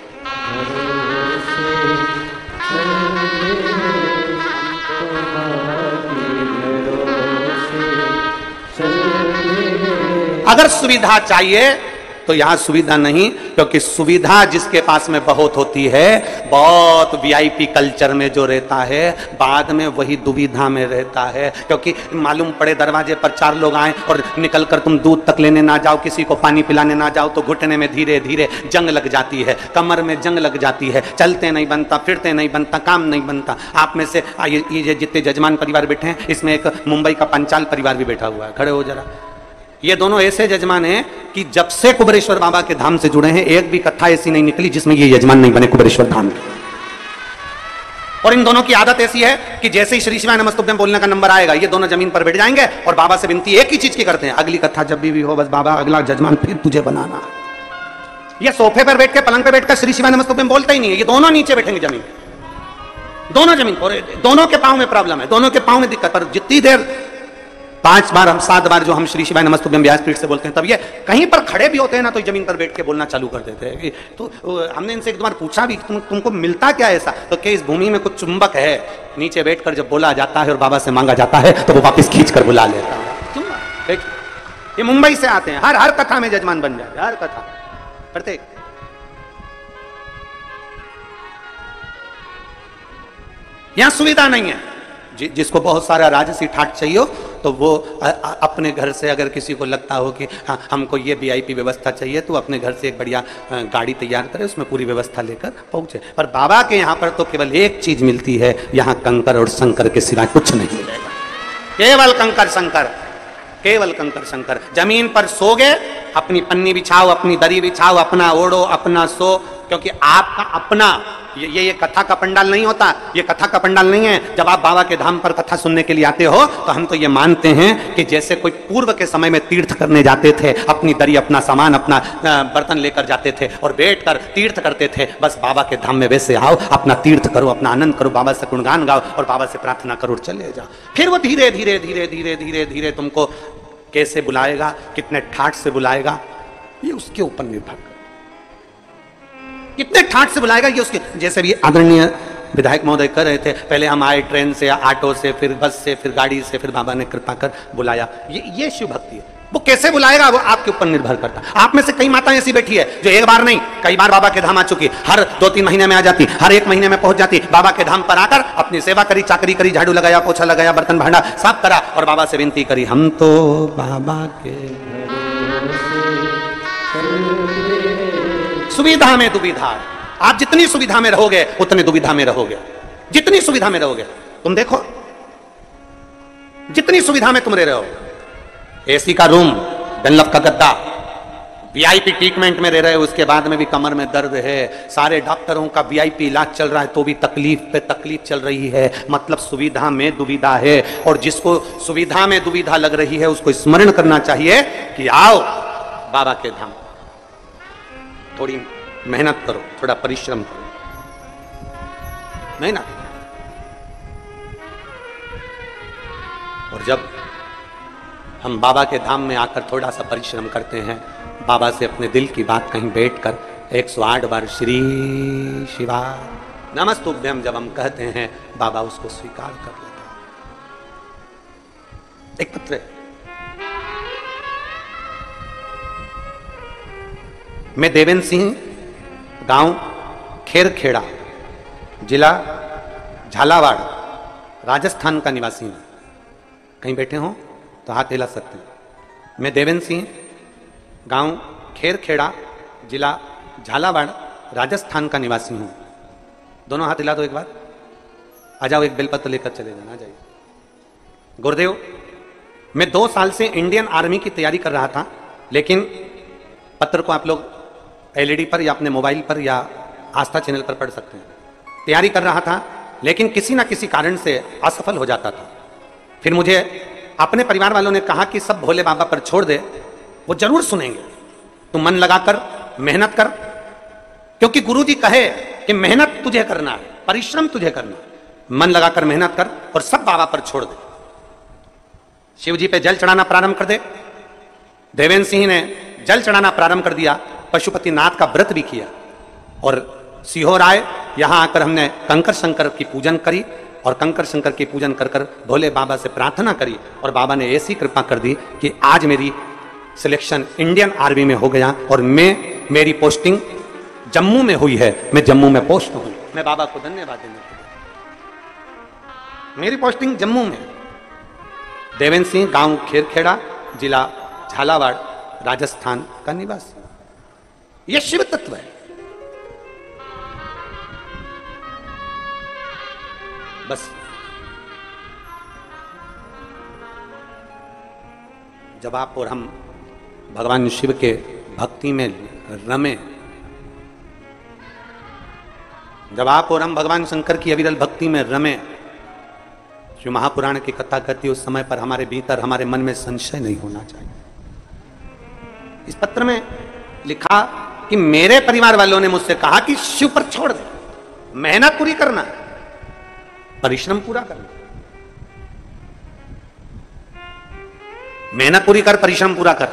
अगर सुविधा चाहिए तो यहां सुविधा नहीं, क्योंकि सुविधा जिसके पास में बहुत होती है, बहुत वीआईपी कल्चर में जो रहता है, बाद में वही दुविधा में रहता है। क्योंकि मालूम पड़े दरवाजे पर चार लोग आए और निकलकर तुम दूध तक लेने ना जाओ, किसी को पानी पिलाने ना जाओ, तो घुटने में धीरे धीरे जंग लग जाती है, कमर में जंग लग जाती है, चलते नहीं बनता, फिरते नहीं बनता, काम नहीं बनता। आप में से ये, ये जितने जजमान परिवार बैठे हैं, इसमें एक मुंबई का पंचाल परिवार भी बैठा हुआ है, खड़े हो जरा। ये दोनों ऐसे यजमान हैं कि जब से कुबेरेश्वर बाबा के धाम से जुड़े हैं, एक भी कथा ऐसी नहीं निकली जिसमें ये यजमान नहीं बने कुबेरेश्वर धाम के। और इन दोनों की आदत ऐसी है कि जैसे ही श्री शिवाय नमस्तुभ्यम बोलने का नंबर आएगा, ये दोनों जमीन पर बैठ जाएंगे और बाबा से विनती एक ही चीज की करते हैं, अगली कथा जब भी, भी हो, बस बाबा अगला यजमान फिर तुझे बनाना। ये सोफे पर बैठ के, पलंग पर बैठकर श्री शिवाय नमस्तुभ्यम बोलते ही नहीं है, ये दोनों नीचे बैठेंगे जमीन, दोनों जमीन पर। दोनों के पांव में प्रॉब्लम है, दोनों के पांव में दिक्कत। पर जितनी देर पांच बार हम सात बार जो हम श्री शिवाय नमस्तुभ्यम व्यासपीठ से बोलते हैं, तब ये कहीं पर खड़े भी होते हैं ना, तो जमीन पर बैठ के बोलना चालू कर देते हैं। तो हमने इनसे एक बार पूछा भी, तुम तुमको मिलता क्या ऐसा? तो क्या इस भूमि में कुछ चुंबक है, नीचे बैठकर जब बोला जाता है और बाबा से मांगा जाता है तो वो वापस खींच कर बुला लेता है। देखिए, ये मुंबई से आते हैं, हर हर कथा में जजमान बन जाते, हर कथा प्रत्येक। यहां सुविधा नहीं है। जि, जिसको बहुत सारा राजसी ठाट चाहिए हो, तो वो आ, आ, अपने घर से, अगर किसी को लगता हो कि हाँ हमको ये वीआईपी व्यवस्था चाहिए, तो अपने घर से एक बढ़िया गाड़ी तैयार करे, उसमें पूरी व्यवस्था लेकर पहुंचे। पर बाबा के यहाँ पर तो केवल एक चीज मिलती है, यहाँ कंकर और शंकर के सिवाय कुछ नहीं मिलेगा। केवल कंकर शंकर, केवल कंकर शंकर। जमीन पर सोगे, अपनी पन्नी बिछाओ, अपनी दरी बिछाओ, अपना ओढ़ो, अपना सो, क्योंकि आपका अपना ये ये कथा का पंडाल नहीं होता, ये कथा का पंडाल नहीं है। जब आप बाबा के धाम पर कथा सुनने के लिए आते हो, तो हम तो ये मानते हैं कि जैसे कोई पूर्व के समय में तीर्थ करने जाते थे, अपनी दरी, अपना सामान, अपना बर्तन लेकर जाते थे और बैठकर तीर्थ करते थे, बस बाबा के धाम में वैसे आओ, अपना तीर्थ करो, अपना आनंद करो, बाबा से गुणगान गाओ और बाबा से प्रार्थना करो और चले जाओ। फिर वो धीरे धीरे धीरे धीरे धीरे धीरे तुमको कैसे बुलाएगा, कितने ठाठ से बुलाएगा, ये उसके ऊपर निर्भर कर, कितने ठाठ से बुलाएगा ये उसके। जैसे भी आदरणीय विधायक महोदय कर रहे थे, पहले हम आए ट्रेन से, ऑटो से, फिर बस से, फिर गाड़ी से, फिर बाबा ने कृपा कर बुलाया। ये ये शिव भक्ति है। वो कैसे बुलाएगा, वो आपके ऊपर निर्भर करता है। आप में से कई माताएं ऐसी बैठी है जो एक बार नहीं कई बार बाबा के धाम आ चुकी, हर दो तीन महीने में आ जाती, हर एक महीने में पहुंच जाती, बाबा के धाम पर आकर अपनी सेवा करी, चाकरी करी, झाड़ू लगाया, पोछा लगाया, बर्तन भांडा साफ करा और बाबा से विनती करी, हम तो बाबा के सुविधा में दुविधा। आप जितनी सुविधा में रहोगे उतनी दुविधा में रहोगे, जितनी सुविधा में रहोगे। तुम देखो, जितनी सुविधा में तुम रह रहे हो, एसी का रूम, डनलप का गद्दा, वीआईपी ट्रीटमेंट में रह रहे हो, उसके बाद में भी कमर में दर्द है, सारे डॉक्टरों का वीआईपी इलाज चल रहा है, तो भी तकलीफ पे तकलीफ चल रही है। मतलब सुविधा में दुविधा है। और जिसको सुविधा में दुविधा लग रही है, उसको स्मरण करना चाहिए कि आओ बाबा के धाम, थोड़ी मेहनत करो, थोड़ा परिश्रम करो, मेहनत। और जब हम बाबा के धाम में आकर थोड़ा सा परिश्रम करते हैं, बाबा से अपने दिल की बात कहीं बैठकर एक सौ आठ बार श्री शिवा नमस्तुभ्यम जब हम कहते हैं, बाबा उसको स्वीकार कर लेते हैं। एक पत्र मैं देवेंद्र सिंह, गांव खेरखेड़ा, जिला झालावाड़, राजस्थान का निवासी हूं। कहीं बैठे हो तो हाथ हिला सकते हैं। मैं देवेंद्र सिंह, गांव खेरखेड़ा, जिला झालावाड़, राजस्थान का निवासी हूं। दोनों हाथ हिला दो एक बार। आ जाओ, एक बेलपत्र लेकर चले जाना। आ जाइए। गुरुदेव, मैं दो साल से इंडियन आर्मी की तैयारी कर रहा था, लेकिन पत्र को आप लोग एलईडी पर या अपने मोबाइल पर या आस्था चैनल पर पढ़ सकते हैं। तैयारी कर रहा था, लेकिन किसी ना किसी कारण से असफल हो जाता था। फिर मुझे अपने परिवार वालों ने कहा कि सब भोले बाबा पर छोड़ दे, वो जरूर सुनेंगे। तू मन लगाकर मेहनत कर, क्योंकि गुरु जी कहे कि मेहनत तुझे करना है, परिश्रम तुझे करना है। मन लगाकर मेहनत कर और सब बाबा पर छोड़ दे। शिव जी पे जल चढ़ाना प्रारंभ कर दे। देवेंद्र सिंह ने जल चढ़ाना प्रारंभ कर दिया, पशुपतिनाथ का व्रत भी किया और सीहोर आए। यहां आकर हमने कंकर शंकर की पूजन करी और कंकर शंकर की पूजन कर कर भोले बाबा से प्रार्थना करी और बाबा ने ऐसी कृपा कर दी कि आज मेरी सिलेक्शन इंडियन आर्मी में हो गया और मैं मेरी पोस्टिंग जम्मू में हुई है। मैं जम्मू में पोस्ट हूं। मैं बाबा को धन्यवाद देने के लिए। मेरी पोस्टिंग जम्मू में। देवेंद्र सिंह, गांव खेरखेड़ा, जिला झालावाड़, राजस्थान का निवासी। यह शिव तत्व है। बस जब आप और हम भगवान शिव के भक्ति में रमे, जब आप और हम भगवान शंकर की अविरल भक्ति में रमे, जो महापुराण की कथा करती है, उस समय पर हमारे भीतर, हमारे मन में संशय नहीं होना चाहिए। इस पत्र में लिखा कि मेरे परिवार वालों ने मुझसे कहा कि शिव पर छोड़ दे, मेहनत पूरी करना, परिश्रम पूरा करना। मेहनत पूरी कर, परिश्रम पूरा कर।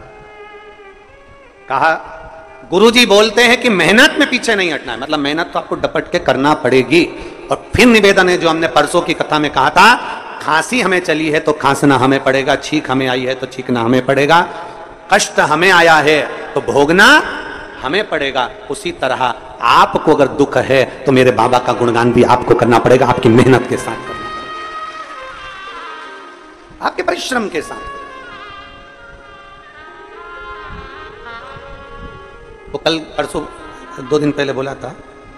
कहा गुरुजी बोलते हैं कि मेहनत में पीछे नहीं हटना है, मतलब मेहनत तो आपको डपट के करना पड़ेगी। और फिर निवेदन है जो हमने परसों की कथा में कहा था, खांसी हमें चली है तो खांसना हमें पड़ेगा, छींक हमें आई है तो छींकना हमें पड़ेगा, कष्ट हमें आया है तो भोगना हमें पड़ेगा। उसी तरह आपको अगर दुख है तो मेरे बाबा का गुणगान भी आपको करना पड़ेगा, आपकी मेहनत के साथ करना पड़ेगा, आपके परिश्रम के साथ। वो कल परसों दो दिन पहले बोला था,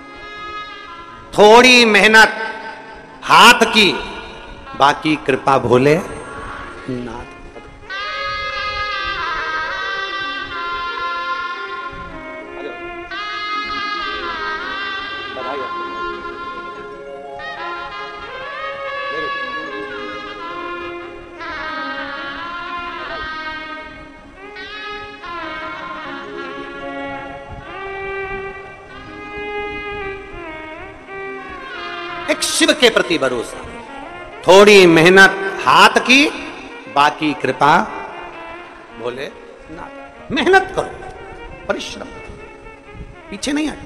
थोड़ी मेहनत हाथ की, बाकी कृपा भोले नाथ। एक शिव के प्रति भरोसा, थोड़ी मेहनत हाथ की, बाकी कृपा भोले नाथ। मेहनत करो, परिश्रम, पीछे नहीं हटना।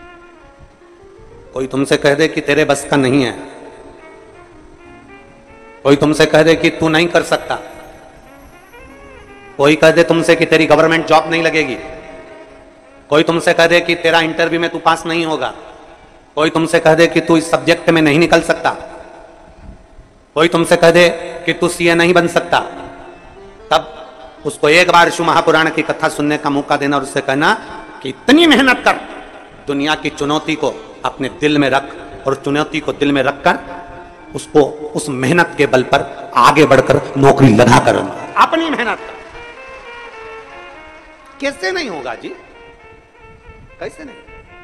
कोई तुमसे कह दे कि तेरे बस का नहीं है, कोई तुमसे कह दे कि तू नहीं कर सकता, कोई कह दे तुमसे कि तेरी गवर्नमेंट जॉब नहीं लगेगी, कोई तुमसे कह दे कि तेरा इंटरव्यू में तू पास नहीं होगा, कोई तुमसे कह दे कि तू इस सब्जेक्ट में नहीं निकल सकता, कोई तुमसे कह दे कि तू सीए नहीं बन सकता, तब उसको एक बार शिव महापुराण की कथा सुनने का मौका देना और उससे कहना कि इतनी मेहनत कर, दुनिया की चुनौती को अपने दिल में रख और चुनौती को दिल में रखकर उसको उस मेहनत के बल पर आगे बढ़कर नौकरी लगा कर अपनी मेहनत कर। कैसे नहीं होगा जी, कैसे नहीं?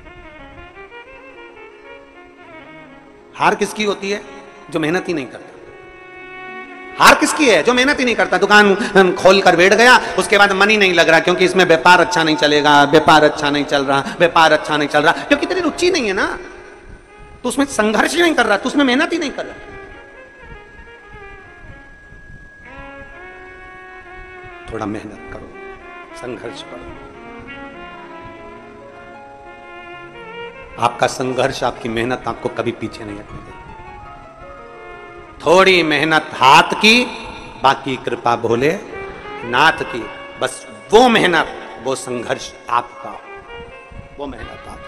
हार किसकी होती है? जो मेहनत ही नहीं करता। हार किसकी है? जो मेहनत ही नहीं करता। दुकान खोल कर बैठ गया, उसके बाद मन ही नहीं लग रहा क्योंकि इसमें व्यापार अच्छा नहीं चलेगा, व्यापार अच्छा नहीं चल रहा, व्यापार अच्छा नहीं चल रहा, क्योंकि तेरी रुचि नहीं है ना, तो उसमें संघर्ष ही नहीं कर रहा, तो उसमें मेहनत ही नहीं कर रहा। थोड़ा मेहनत करो, संघर्ष करो। आपका संघर्ष, आपकी मेहनत आपको कभी पीछे नहीं हटने देगी। थोड़ी मेहनत हाथ की, बाकी कृपा भोले नाथ की। बस वो मेहनत, वो संघर्ष आपका, वो मेहनत आपकी।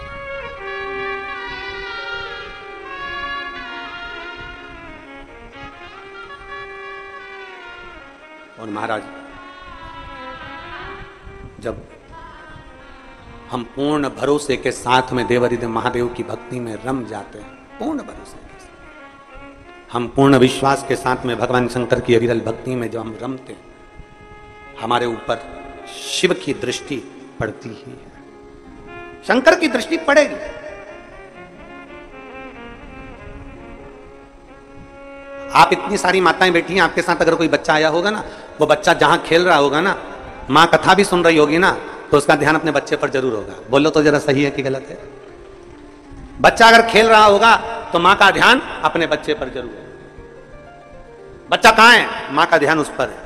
और महाराज जब हम पूर्ण भरोसे के साथ में देवरिदेव महादेव की भक्ति में रम जाते हैं, पूर्ण भरोसे के साथ, हम पूर्ण विश्वास के साथ में भगवान शंकर की अविरल भक्ति में जब हम रमते हैं, हमारे ऊपर शिव की दृष्टि पड़ती ही है, शंकर की दृष्टि पड़ेगी। आप इतनी सारी माताएं बैठी हैं, आपके साथ अगर कोई बच्चा आया होगा ना, वो बच्चा जहां खेल रहा होगा ना, मां कथा भी सुन रही होगी ना, तो उसका ध्यान अपने बच्चे पर जरूर होगा। बोलो तो जरा सही है कि गलत है? बच्चा अगर खेल रहा होगा तो मां का ध्यान अपने बच्चे पर जरूर है। बच्चा कहां है? मां का ध्यान उस पर है।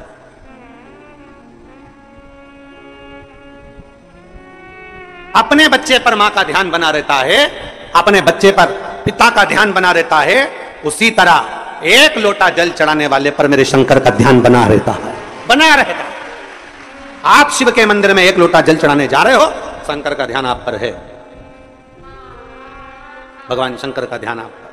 अपने बच्चे पर मां का ध्यान बना रहता है, अपने बच्चे पर पिता का ध्यान बना रहता है, उसी तरह एक लोटा जल चढ़ाने वाले पर मेरे शंकर का ध्यान बना रहता है, बना रहता है। आप शिव के मंदिर में एक लोटा जल चढ़ाने जा रहे हो, शंकर का ध्यान आप पर है, भगवान शंकर का ध्यान आप पर।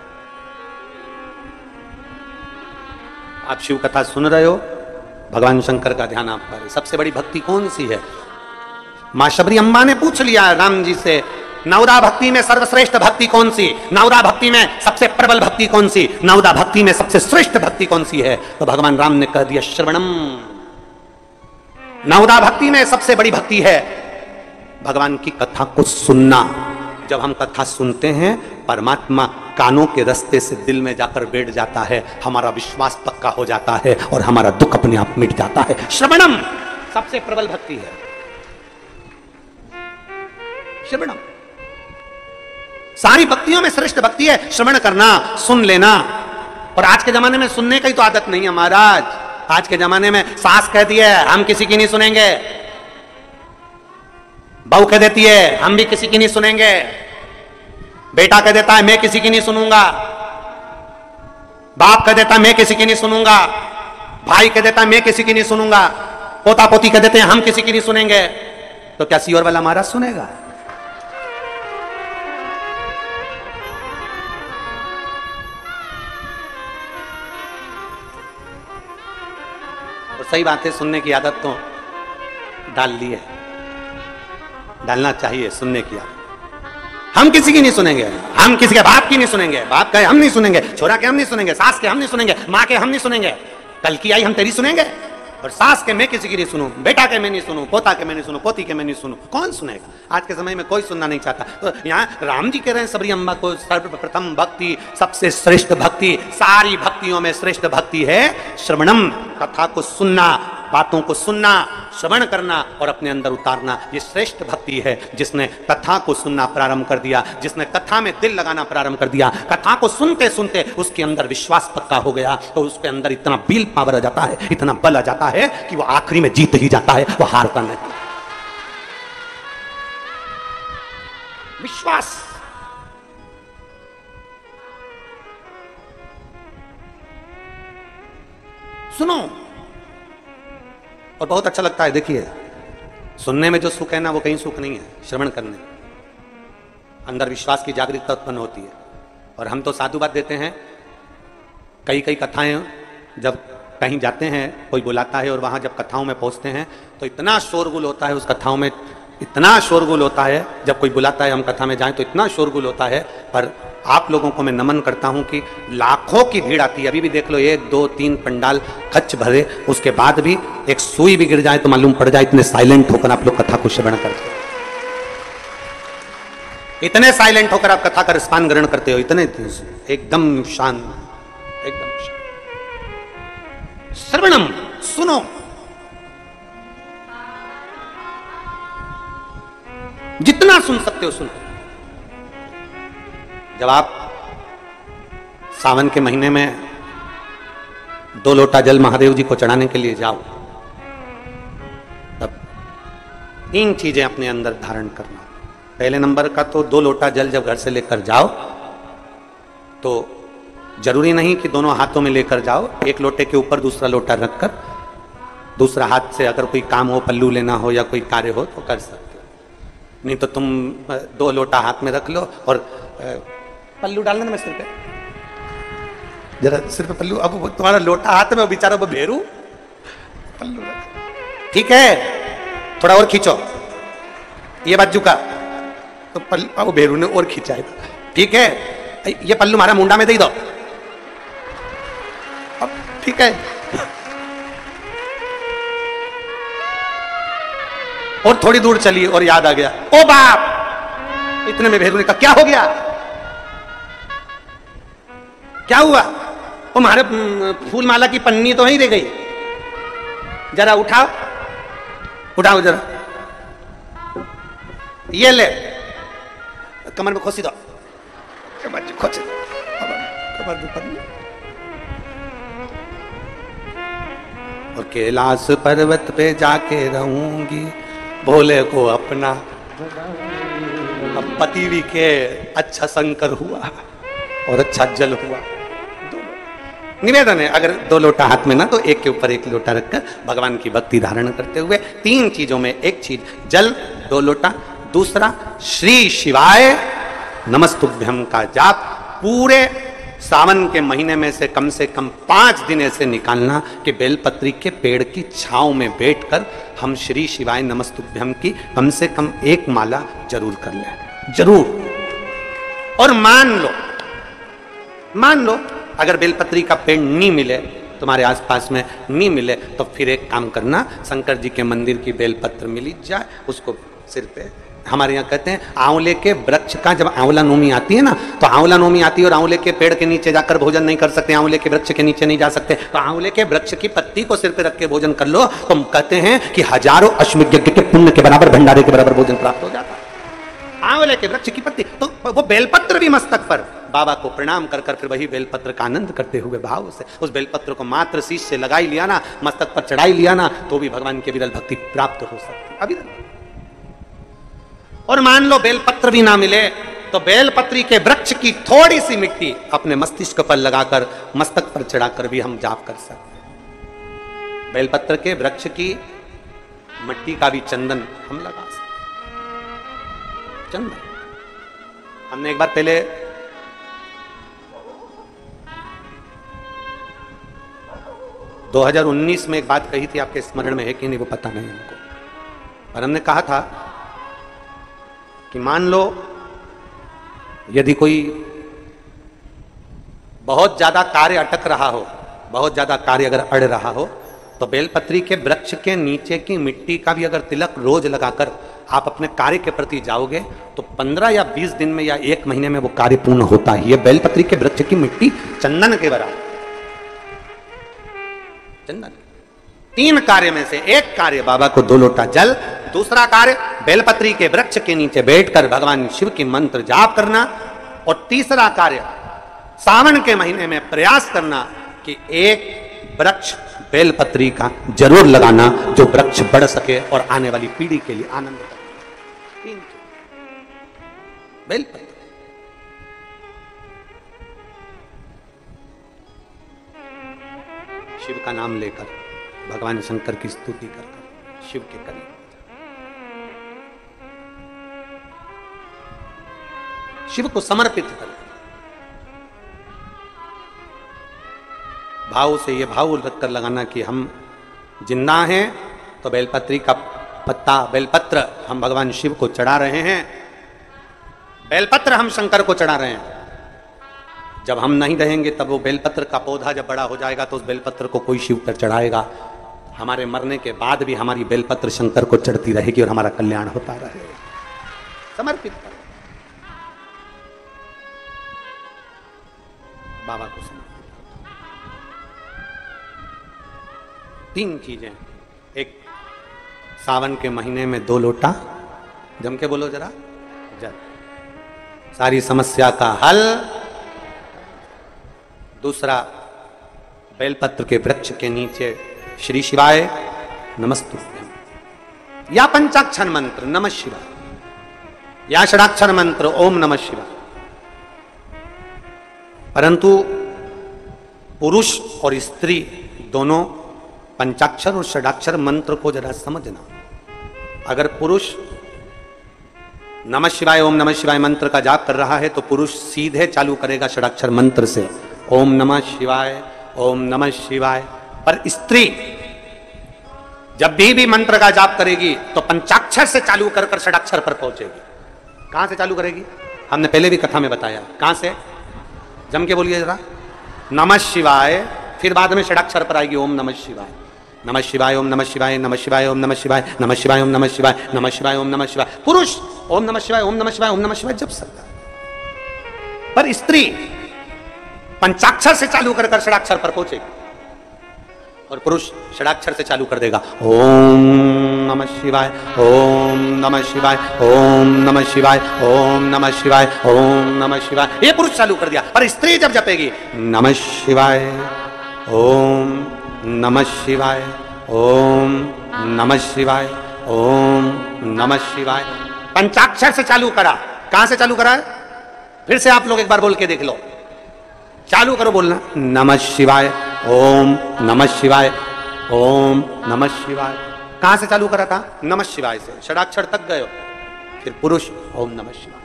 आप शिव कथा सुन रहे हो, भगवान शंकर का ध्यान आप पर है। सबसे बड़ी भक्ति कौन सी है? मां शबरी अम्बा ने पूछ लिया राम जी से, नवदा भक्ति में सर्वश्रेष्ठ भक्ति कौन सी? नवदा भक्ति में सबसे प्रबल भक्ति कौन सी? नवदा भक्ति में सबसे श्रेष्ठ भक्ति कौन सी है? तो भगवान राम ने कह दिया श्रवणम। नवदा भक्ति में सबसे बड़ी भक्ति है भगवान की कथा को सुनना। जब हम कथा सुनते हैं, परमात्मा कानों के रास्ते से दिल में जाकर बैठ जाता है, हमारा विश्वास पक्का हो जाता है और हमारा दुख अपने आप मिट जाता है। श्रवणम सबसे प्रबल भक्ति है, श्रवणम। सारी भक्तियों में श्रेष्ठ भक्ति है श्रवण करना, सुन लेना। और आज के जमाने में सुनने की तो आदत नहीं है महाराज। आज के जमाने में सास कहती है हम किसी की नहीं सुनेंगे, बहू कह देती है हम भी किसी की नहीं सुनेंगे, बेटा कह देता है मैं किसी की नहीं सुनूंगा, बाप कह देता है मैं किसी की नहीं सुनूंगा, भाई कह देता है मैं किसी की नहीं सुनूंगा, पोता पोती कह देते हैं हम किसी की नहीं सुनेंगे। तो क्या सीओर वाला महाराज सुनेगा? सही बात है, सुनने की आदत तो डाल ली है, डालना चाहिए सुनने की आदत। हम किसी की नहीं सुनेंगे, हम किसी के बाप की नहीं सुनेंगे, बाप के हम नहीं सुनेंगे, छोरा के हम नहीं सुनेंगे, सास के हम नहीं सुनेंगे, माँ के हम नहीं सुनेंगे, कल की आई हम तेरी सुनेंगे। और सास के मैं किसी की नहीं सुनूं, बेटा के मैं नहीं सुनूं, पोता के मैं नहीं सुनूं, पोती के मैं नहीं सुनूं, कौन सुनेगा? आज के समय में कोई सुनना नहीं चाहता। तो यहाँ राम जी कह रहे हैं सबरी अम्बा को सर्वप्रथम भक्ति, सबसे श्रेष्ठ भक्ति, सारी भक्तियों में श्रेष्ठ भक्ति है श्रवणम, कथा को सुनना, बातों को सुनना, श्रवण करना और अपने अंदर उतारना। ये श्रेष्ठ भक्ति है जिसने कथा को सुनना प्रारंभ कर दिया, जिसने कथा में दिल लगाना प्रारंभ कर दिया, कथा को सुनते सुनते उसके अंदर विश्वास पक्का हो गया, तो उसके अंदर इतना विल पावर आ जाता है, इतना बल आ जाता है कि वो आखिरी में जीत ही जाता है, वो हारता नहीं। विश्वास। सुनो, और बहुत अच्छा लगता है। देखिए, सुनने में जो सुख है ना, वो कहीं सुख नहीं है, श्रवण करने अंदर विश्वास की जागरूकता उत्पन्न होती है। और हम तो साधुवाद देते हैं, कई कई कथाएं जब कहीं जाते हैं, कोई बुलाता है और वहां जब कथाओं में पहुंचते हैं तो इतना शोरगुल होता है, उस कथाओं में इतना शोरगुल होता है। जब कोई बुलाता है हम कथा में जाएं तो इतना शोरगुल होता है। पर आप लोगों को मैं नमन करता हूं कि लाखों की भीड़ आती है। अभी भी देख लो, एक दो तीन पंडाल खच्च भरे, उसके बाद भी एक सुई भी गिर जाए तो मालूम पड़ जाए, इतने साइलेंट होकर आप लोग कथा को श्रवण करते हो, इतने साइलेंट होकर आप कथा का रसपान ग्रहण करते हो, इतने एकदम शांत, एकदम शांत। श्रवणम, सुनो, जितना सुन सकते हो सुनो। जब आप सावन के महीने में दो लोटा जल महादेव जी को चढ़ाने के लिए जाओ, तब तीन चीजें अपने अंदर धारण करना। पहले नंबर का तो दो लोटा जल जब घर से लेकर जाओ तो जरूरी नहीं कि दोनों हाथों में लेकर जाओ, एक लोटे के ऊपर दूसरा लोटा रखकर दूसरा हाथ से अगर कोई काम हो, पल्लू लेना हो या कोई कार्य हो तो कर सकते हो। नहीं तो तुम दो लोटा हाथ में रख लो और पल्लू डालना ना, मैं सिर पे जरा सिर पे पल्लू, अब तुम्हारा लोटा हाथ में, बेचारा वो भेरू पल्लू ठीक है, थोड़ा और खींचो, ये बाजू का तो पल्लू, वो भेरू ने और खींचा है, ठीक है, ये पल्लू हमारा मुंडा में दे दो, अब ठीक है, और थोड़ी दूर चली और याद आ गया, ओ बाप, इतने में भेरू ने कहा क्या हो गया, क्या हुआ, वो हमारे फूल माला की पन्नी तो वहीं रह गई, जरा उठाओ उठाओ जरा, ये ले, कमर में खोसी दो, खोसी दो, कमर में पन्नी। और कैलाश पर्वत पे जाके रहूंगी, भोले को अपना, अब पति भी के अच्छा शंकर हुआ और अच्छा जल हुआ। निवेदन है, अगर दो लोटा हाथ में ना तो एक के ऊपर एक लोटा रखकर भगवान की भक्ति धारण करते हुए तीन चीजों में एक चीज जल, दो लोटा, दूसरा श्री शिवाय नमस्तुभ्यम का जाप पूरे सावन के महीने में से कम से कम पांच दिन ऐसे निकालना कि बेलपत्री के पेड़ की छांव में बैठकर हम श्री शिवाय नमस्तुभ्यम की कम से कम एक माला जरूर कर लें, जरूर। और मान लो मान लो अगर बेलपत्री का पेड़ नहीं मिले, तुम्हारे आसपास में नहीं मिले, तो फिर एक काम करना, शंकर जी के मंदिर की बेलपत्र मिली जाए, उसको सिर पे, हमारे यहाँ कहते हैं आंवले के वृक्ष का जब आंवला नोमी आती है ना, तो आंवला नोमी आती है और आंवले के पेड़ के नीचे जाकर भोजन नहीं कर सकते, आंवले के वृक्ष के नीचे नहीं जा सकते, तो आंवले के वृक्ष की पत्ती को सिर पे रख के भोजन कर लो, तो हम कहते हैं कि हजारों अश्वमेध यज्ञ के पुण्य के बराबर, भंडारे के बराबर भोजन प्राप्त हो जाता है। आंवले के वृक्ष की पत्ती, तो वो बेलपत्र भी मस्तक पर बाबा को प्रणाम कर कर फिर वही बेलपत्र का आनंद करते हुए भाव से उस बेलपत्र को मात्र शीश से लगाई लिया ना, मस्तक पर चढ़ाई लिया ना, तो भी भगवान की विरल भक्ति प्राप्त हो सकती है अभी। और मान लो बेलपत्र भी ना मिले, तो बेलपत्री के वृक्ष की थोड़ी सी मिट्टी अपने मस्तिष्क पर लगाकर मस्तक पर चढ़ाकर भी हम जाप कर सकते हैं। बेलपत्र के वृक्ष की मिट्टी का भी चंदन हम लगा सकते, चंदन। हमने एक बार पहले दो हज़ार उन्नीस में एक बात कही थी, आपके स्मरण में है कि नहीं वो पता नहीं हमको, पर हमने कहा था कि मान लो यदि कोई बहुत ज्यादा कार्य अटक रहा हो, बहुत ज्यादा कार्य अगर अड़ रहा हो, तो बेलपत्री के वृक्ष के नीचे की मिट्टी का भी अगर तिलक रोज लगाकर आप अपने कार्य के प्रति जाओगे, तो पंद्रह या बीस दिन में या एक महीने में वो कार्य पूर्ण होता ही है। बेलपत्री के वृक्ष की मिट्टी चंदन के बराबर, चंदन। तीन कार्य में से एक कार्य बाबा को दो लोटा जल, दूसरा कार्य बेलपत्री के वृक्ष के नीचे बैठकर भगवान शिव की मंत्र जाप करना, और तीसरा कार्य सावन के महीने में प्रयास करना कि एक वृक्ष बेलपत्री का जरूर लगाना जो वृक्ष बढ़ सके और आने वाली पीढ़ी के लिए आनंद करे। बेलपत्री शिव का नाम लेकर, भगवान शंकर की स्तुति कर कर शिव के करीब, शिव को समर्पित कर, भाव से ये भाव रखकर लगाना कि हम जिंदा हैं तो बेलपत्री का पत्ता, बेलपत्र हम भगवान शिव को चढ़ा रहे हैं, बेलपत्र हम शंकर को चढ़ा रहे हैं। जब हम नहीं रहेंगे तब वो बेलपत्र का पौधा जब बड़ा हो जाएगा तो उस बेलपत्र को कोई शिव पर चढ़ाएगा। हमारे मरने के बाद भी हमारी बेलपत्र शंकर को चढ़ती रहेगी और हमारा कल्याण होता रहेगा। समर्पित कर बाबा को समर्पित। तीन चीजें, एक सावन के महीने में दो लोटा, जम के बोलो जरा, जल, सारी समस्या का हल। दूसरा बेलपत्र के वृक्ष के नीचे श्री शिवाय नमस्तुभ्यम या पंचाक्षर मंत्र नमः शिवाय या षडाक्षर मंत्र ओम नमः शिवाय। परंतु पुरुष और स्त्री दोनों पंचाक्षर और षडाक्षर मंत्र को जरा समझना। अगर पुरुष नमः शिवाय ओम नमः शिवाय मंत्र का जाप कर रहा है तो पुरुष सीधे चालू करेगा षडाक्षर मंत्र से ओम नमः शिवाय ओम नमः शिवाय। पर स्त्री जब भी भी मंत्र का जाप करेगी तो पंचाक्षर से चालू कर कर षडाक्षर पर पहुंचेगी। कहां से चालू करेगी? हमने पहले भी कथा में बताया। कहां से? जम के बोलिए जरा। नमः शिवाय, फिर बाद में षडाक्षर पर आएगी ओम नमः शिवाय। नमः शिवाय ओम नमः शिवाय, नमः शिवाय ओम नमः शिवाय, नमः शिवाय ओम नमः शिवाय, नमः शिवाय ओम नमः शिवाय। पुरुष ओम नमः शिवाय ओम नमः शिवाय ओम नमः शिवाय जप सकता है, पर स्त्री पंचाक्षर से चालू कर कर षडाक्षर पर पहुंचेगी और पुरुष षडाक्षर से चालू कर देगा। ओम नमः शिवाय ओम नमः शिवाय ओम नमः शिवाय ओम नमः शिवाय ओम नमः शिवाय, ये पुरुष चालू कर दिया। पर स्त्री जब जपेगी नमः शिवाय ओम नमः शिवाय ओम नमः शिवाय ओम नमः शिवाय, पंचाक्षर से चालू करा। कहां से चालू करा है? फिर से आप लोग एक बार बोल के देख लो। चालू करो बोलना, नमः शिवाय ओम नमः शिवाय ओम नमः शिवाय। कहां से चालू करा था? नमः शिवाय से, षडाक्षर तक गए हो। फिर पुरुष ओम नमः शिवाय,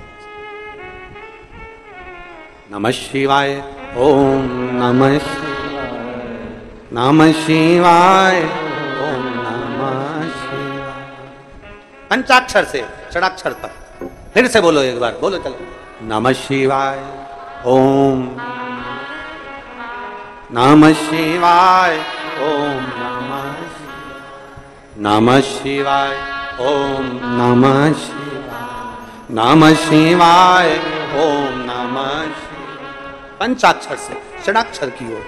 नमः शिवाय ओम नमः नमः शिवाय ओम नमः शिवाय, पंचाक्षर से षडाक्षर तक। फिर से बोलो एक बार, बोलो चलो, नमः शिवाय ओम नमः शिवाय ओम नमः नमः शिवाय ओम नमः शिवाय नमः शिवाय ओम नमः शिवाय, पंचाक्षर से षडाक्षर की ओर।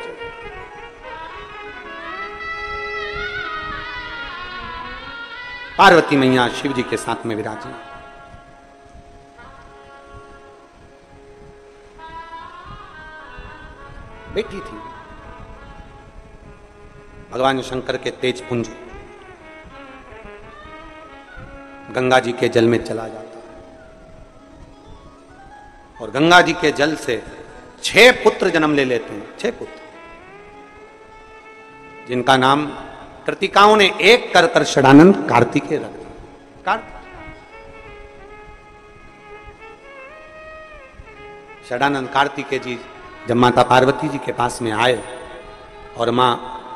पार्वती मैया शिव जी के साथ में विराजी। बेटी थी भगवान शंकर के तेज पुंज गंगा जी के जल में चला जाता और गंगा जी के जल से छह पुत्र जन्म ले लेते हैं। छह पुत्र जिनका नाम कृतिकाओं ने एक कर कर षडानंद कार्तिकेय रख दिया। कार्तिक षडानंद कार्तिकेय जी जब माता पार्वती जी के पास में आए और मां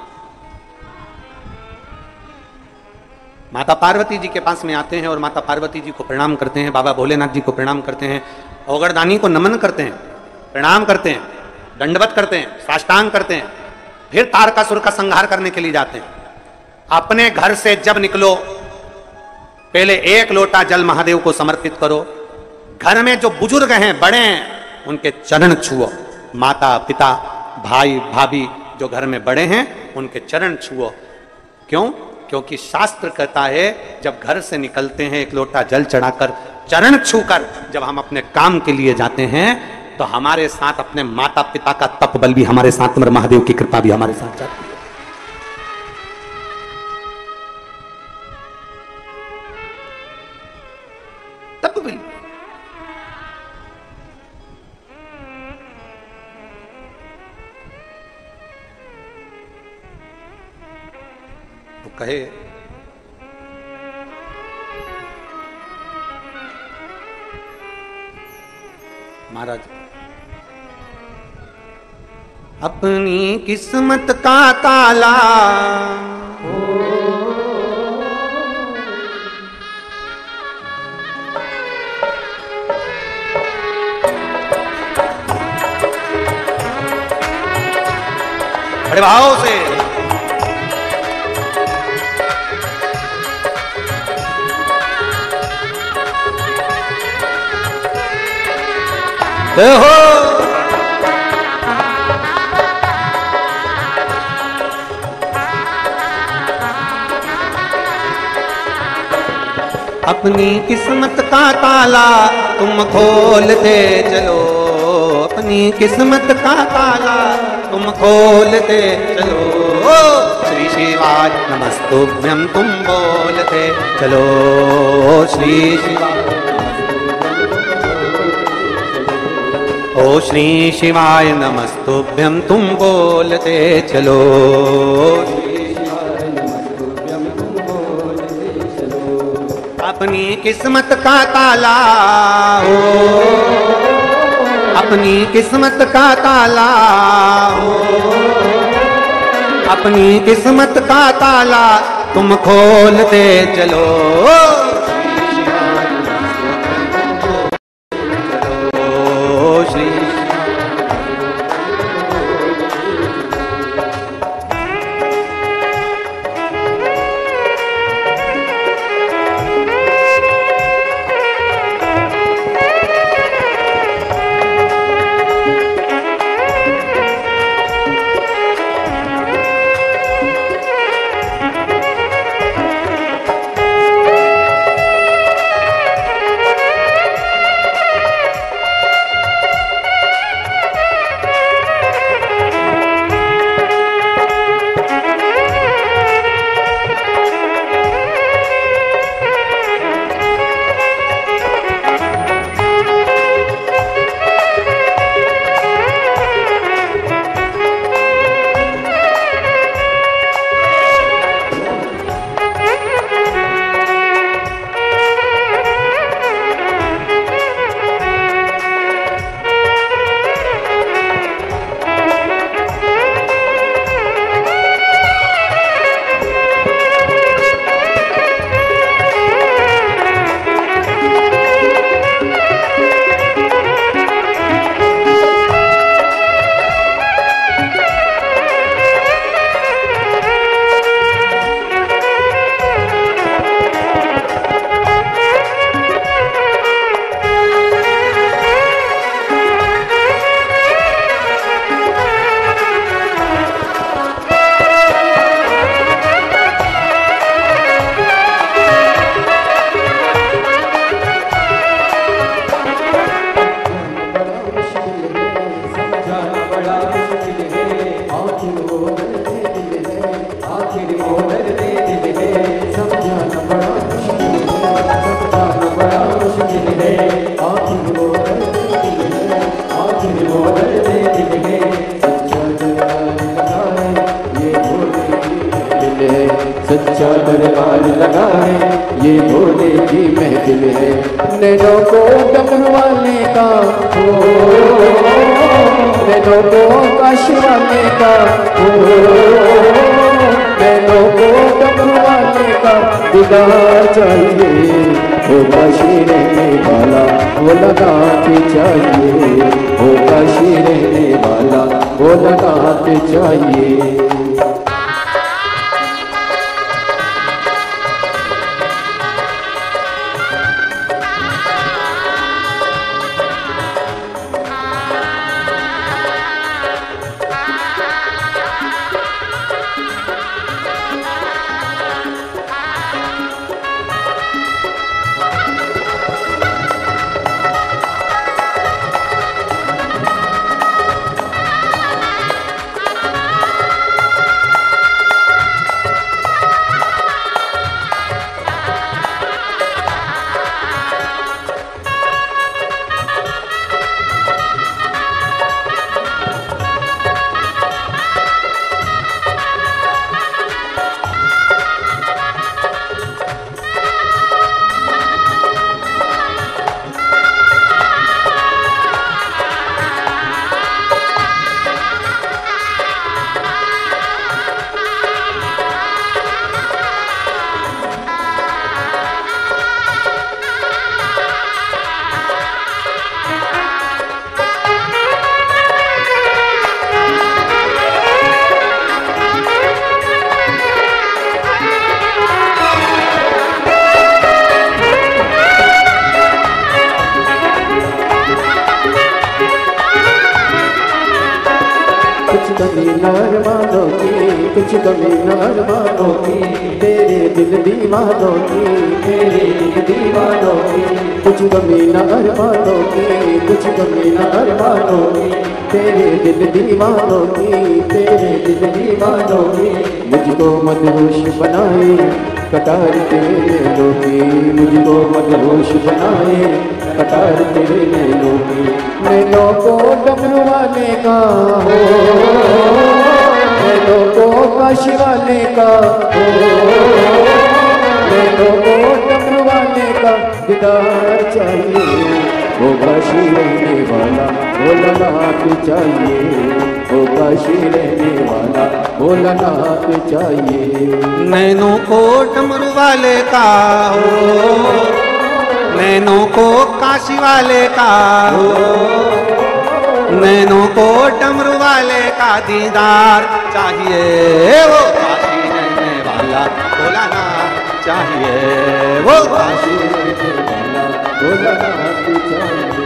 माता पार्वती जी के पास में आते हैं और माता पार्वती जी को प्रणाम करते हैं, बाबा भोलेनाथ जी को प्रणाम करते हैं, ओगरदानी को नमन करते हैं, प्रणाम करते हैं, दंडवत करते हैं, साष्टांग करते हैं। फिर तारकासुर का संहार करने के लिए जाते हैं। अपने घर से जब निकलो पहले एक लोटा जल महादेव को समर्पित करो। घर में जो बुजुर्ग हैं, बड़े हैं, उनके चरण छुओ। माता पिता भाई भाभी जो घर में बड़े हैं उनके चरण छुओ। क्यों? क्योंकि शास्त्र कहता है जब घर से निकलते हैं एक लोटा जल चढ़ाकर चरण छूकर जब हम अपने काम के लिए जाते हैं तो हमारे साथ अपने माता पिता का तप बल भी हमारे साथ में, महादेव की कृपा भी हमारे साथ जाती है। तप बल तो कहे महाराज अपनी किस्मत का ताला बड़े भाव से हो अपनी किस्मत का ताला तुम खोलते चलो, अपनी किस्मत का ताला तुम खोलते चलो। श्री शिवाय नमस्तुभ्यं तुम बोलते चलो, श्री शिवाय ओ श्री शिवाय नमस्तुभ्यं तुम बोलते चलो। अपनी किस्मत का ताला हो, अपनी किस्मत का ताला हो, अपनी किस्मत का ताला तुम खोलते चलो, सच्चा दरबार लगा है, ये भोले की महफिल है। नैनों को डमरू वाले का हो, नैनों को काश वाले का हो, नैनों को डमरू वाले का दीदार चाहिए। हो काशी रहने वाला वो लगा के चाहिए, हो काशी रहने वाला वो लगा के चाहिए। कमी नार मानो की, कुछ कमी नार मानो की, तेरे दिल दीवानों की, तेरे दिल दीवानों की। कुछ कमी नार मानो की, कुछ कमी नार मानो की, तेरे दिल दीवानों की, तेरे दिल दीवानों की। मुझको मदहोश बनाए कटार तेरे नैनों की, मुझको मदहोश बनाए कटार तेरे नैनों की। नैनों को डमरू वाले का हो, नैनों को काश वाले का हो, नैनों को डमरू वाले का दीदार चाहिए। वो काशी रहने वाला वो लगा के चाहिए, वो काशी रहने वाला भोलानाथ चाहिए। नैनों को डमरू वाले का हो, नैनों को काशी वाले का हो, नैनों को डमरू वाले का दीदार चाहिए। वो काशी रहने वाला भोलानाथ चाहिए। वो काशी रहने वाला भोलानाथ चाहिए।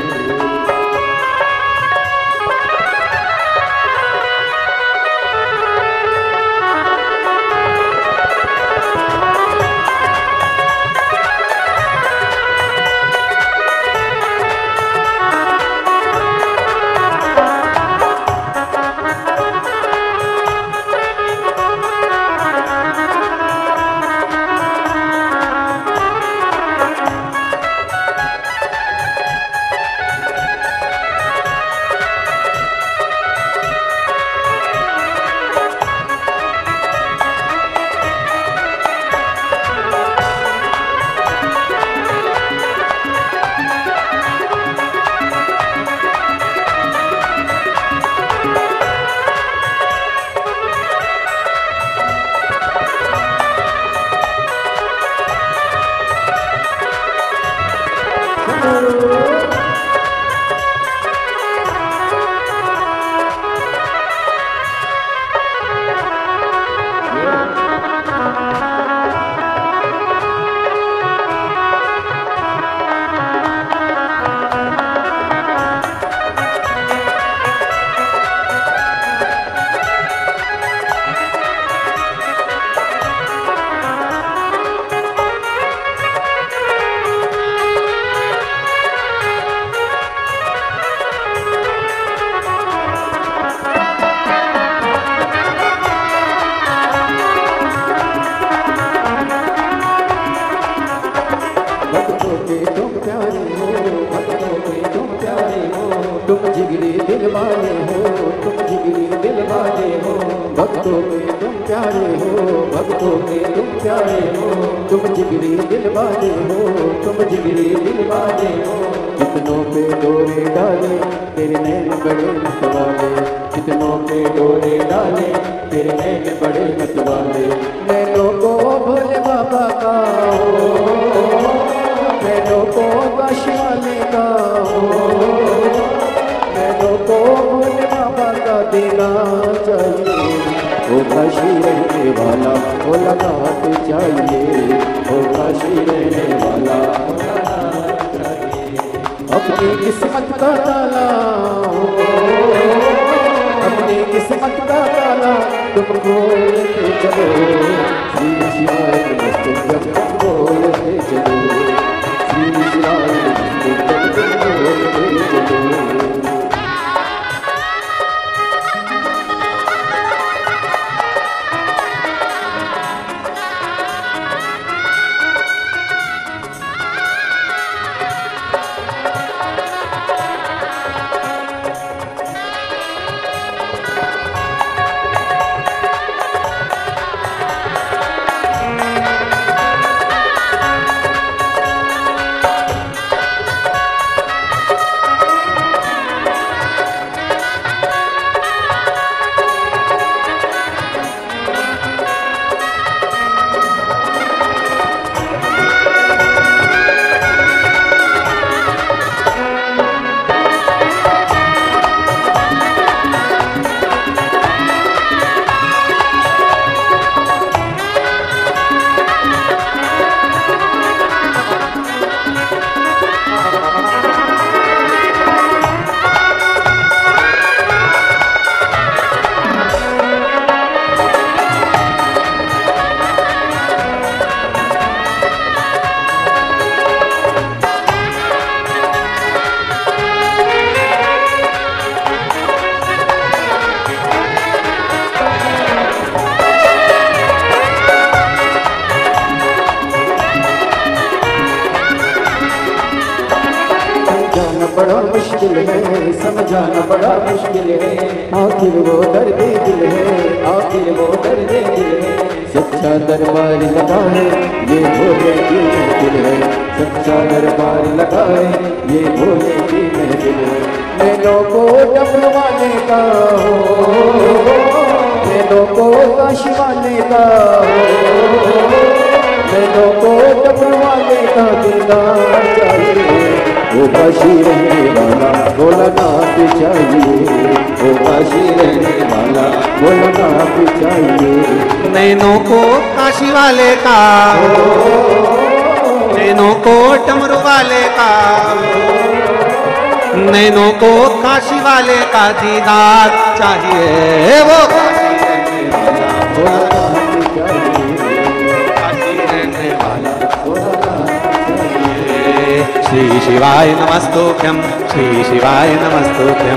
तुम जिगरी दिल वाले हो, तुम जिगरी दिल वाले हो, भक्तों के तुम प्यारे हो, भक्तों के तुम प्यारे हो, तुम जिगरी दिल वाले हो, तुम जिगरी दिल वाले हो। कितनों पे डोरे डाले तेरे नैन बड़े मतवाले, कितनों पे डोरे डाले तेरे नैन बड़े मतवाले। नैनों को भोले बाबा का हो, नैनों को काशी वाले का हो, नैनों को भोले बाबा का देना चाहिए। वो काशी रहने वाला भोलानाथ चाहिए, वो काशी रहने वाला भोलानाथ चाहिए। अपनी किस्मत का ताला, अपनी किस्मत का ताला तुम खोलते चलो, श्री शिवाय नमस्ते जब तुम बोलते चलो, श्री शिवाय नमस्ते जब तुम बोलते चलो। बड़ा मुश्किल है, समझाना बड़ा मुश्किल है, आखिर वो दर्द दिल है, आखिर वो दर्द दिल है। सच्चा दरबार लगाए ये भोले की महफिल है, सच्चा दरबार लगाए ये भोले की महफिल है। नैनों को डमरू वाले का हो, नैनों को को काशी वाले का, नैनों को डमरू वाले का दीदार चाहिए। वो काशी रहने वाला भोलानाथ चाहिए, वो काशी रहने वाला भोलानाथ चाहिए। नैनों को काशी वाले का, नैनों को डमरू वाले का, नैनों को काशी वाले का दीदार चाहिए। वो श्री शिवाय नमस्तुभ्यं, श्री शिवाय नमस्तुभ्यं,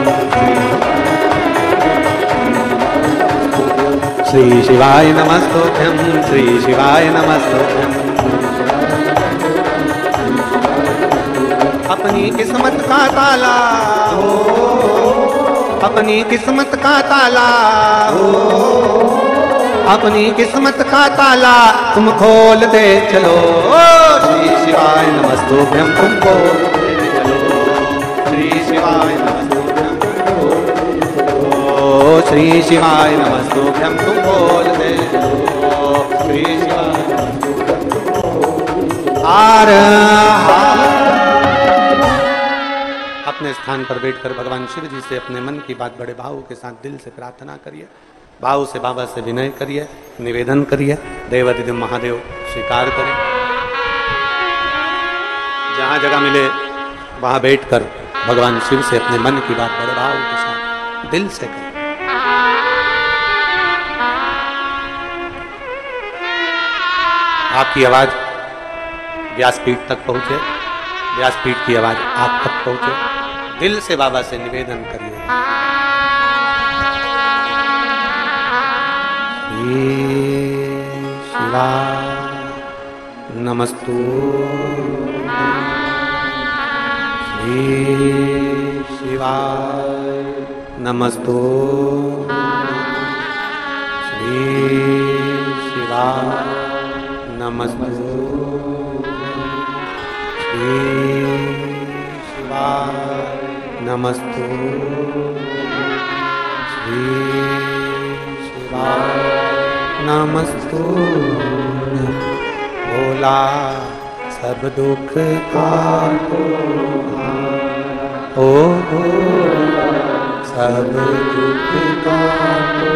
श्री शिवाय नमस्तुभ्यं, श्री शिवाय नमस्तुभ्यं। अपनी किस्मत का ताला हो, अपनी किस्मत का ताला हो, अपनी किस्मत का ताला तुम खोल दे चलो। श्री शिवाय नमस्तुभ्यं तुम खोल दे चलो, श्री शिवाय नमस्तुभ्यं तुम खोल दे चलो, श्री शिवाय नमस्तुभ्यं तुम खोल दे चलो, श्री शिवाय नमस्तुभ्यं तुम खोल। हार अपने स्थान पर बैठकर भगवान शिव जी से अपने मन की बात बड़े भाव के साथ दिल से प्रार्थना करिए, भाव से बाबा से विनय करिए, निवेदन करिए। देवाधिदेव महादेव स्वीकार करें। जहां जगह मिले वहां बैठकर भगवान शिव से अपने मन की बात बड़े भाव के साथ दिल से करें। आपकी आवाज व्यासपीठ तक पहुंचे, व्यासपीठ की आवाज आप तक पहुंचे। दिल से बाबा से निवेदन करिए। शिवाय नमस्तु, श्री शिवाय नमस्तु, श्री शिवाय नमस्तु, श्री शिवाय नमस्तु, श्री शिवाय नमस्तु। भोला सब दुख काटो, ओ भोला सब दुख काटो।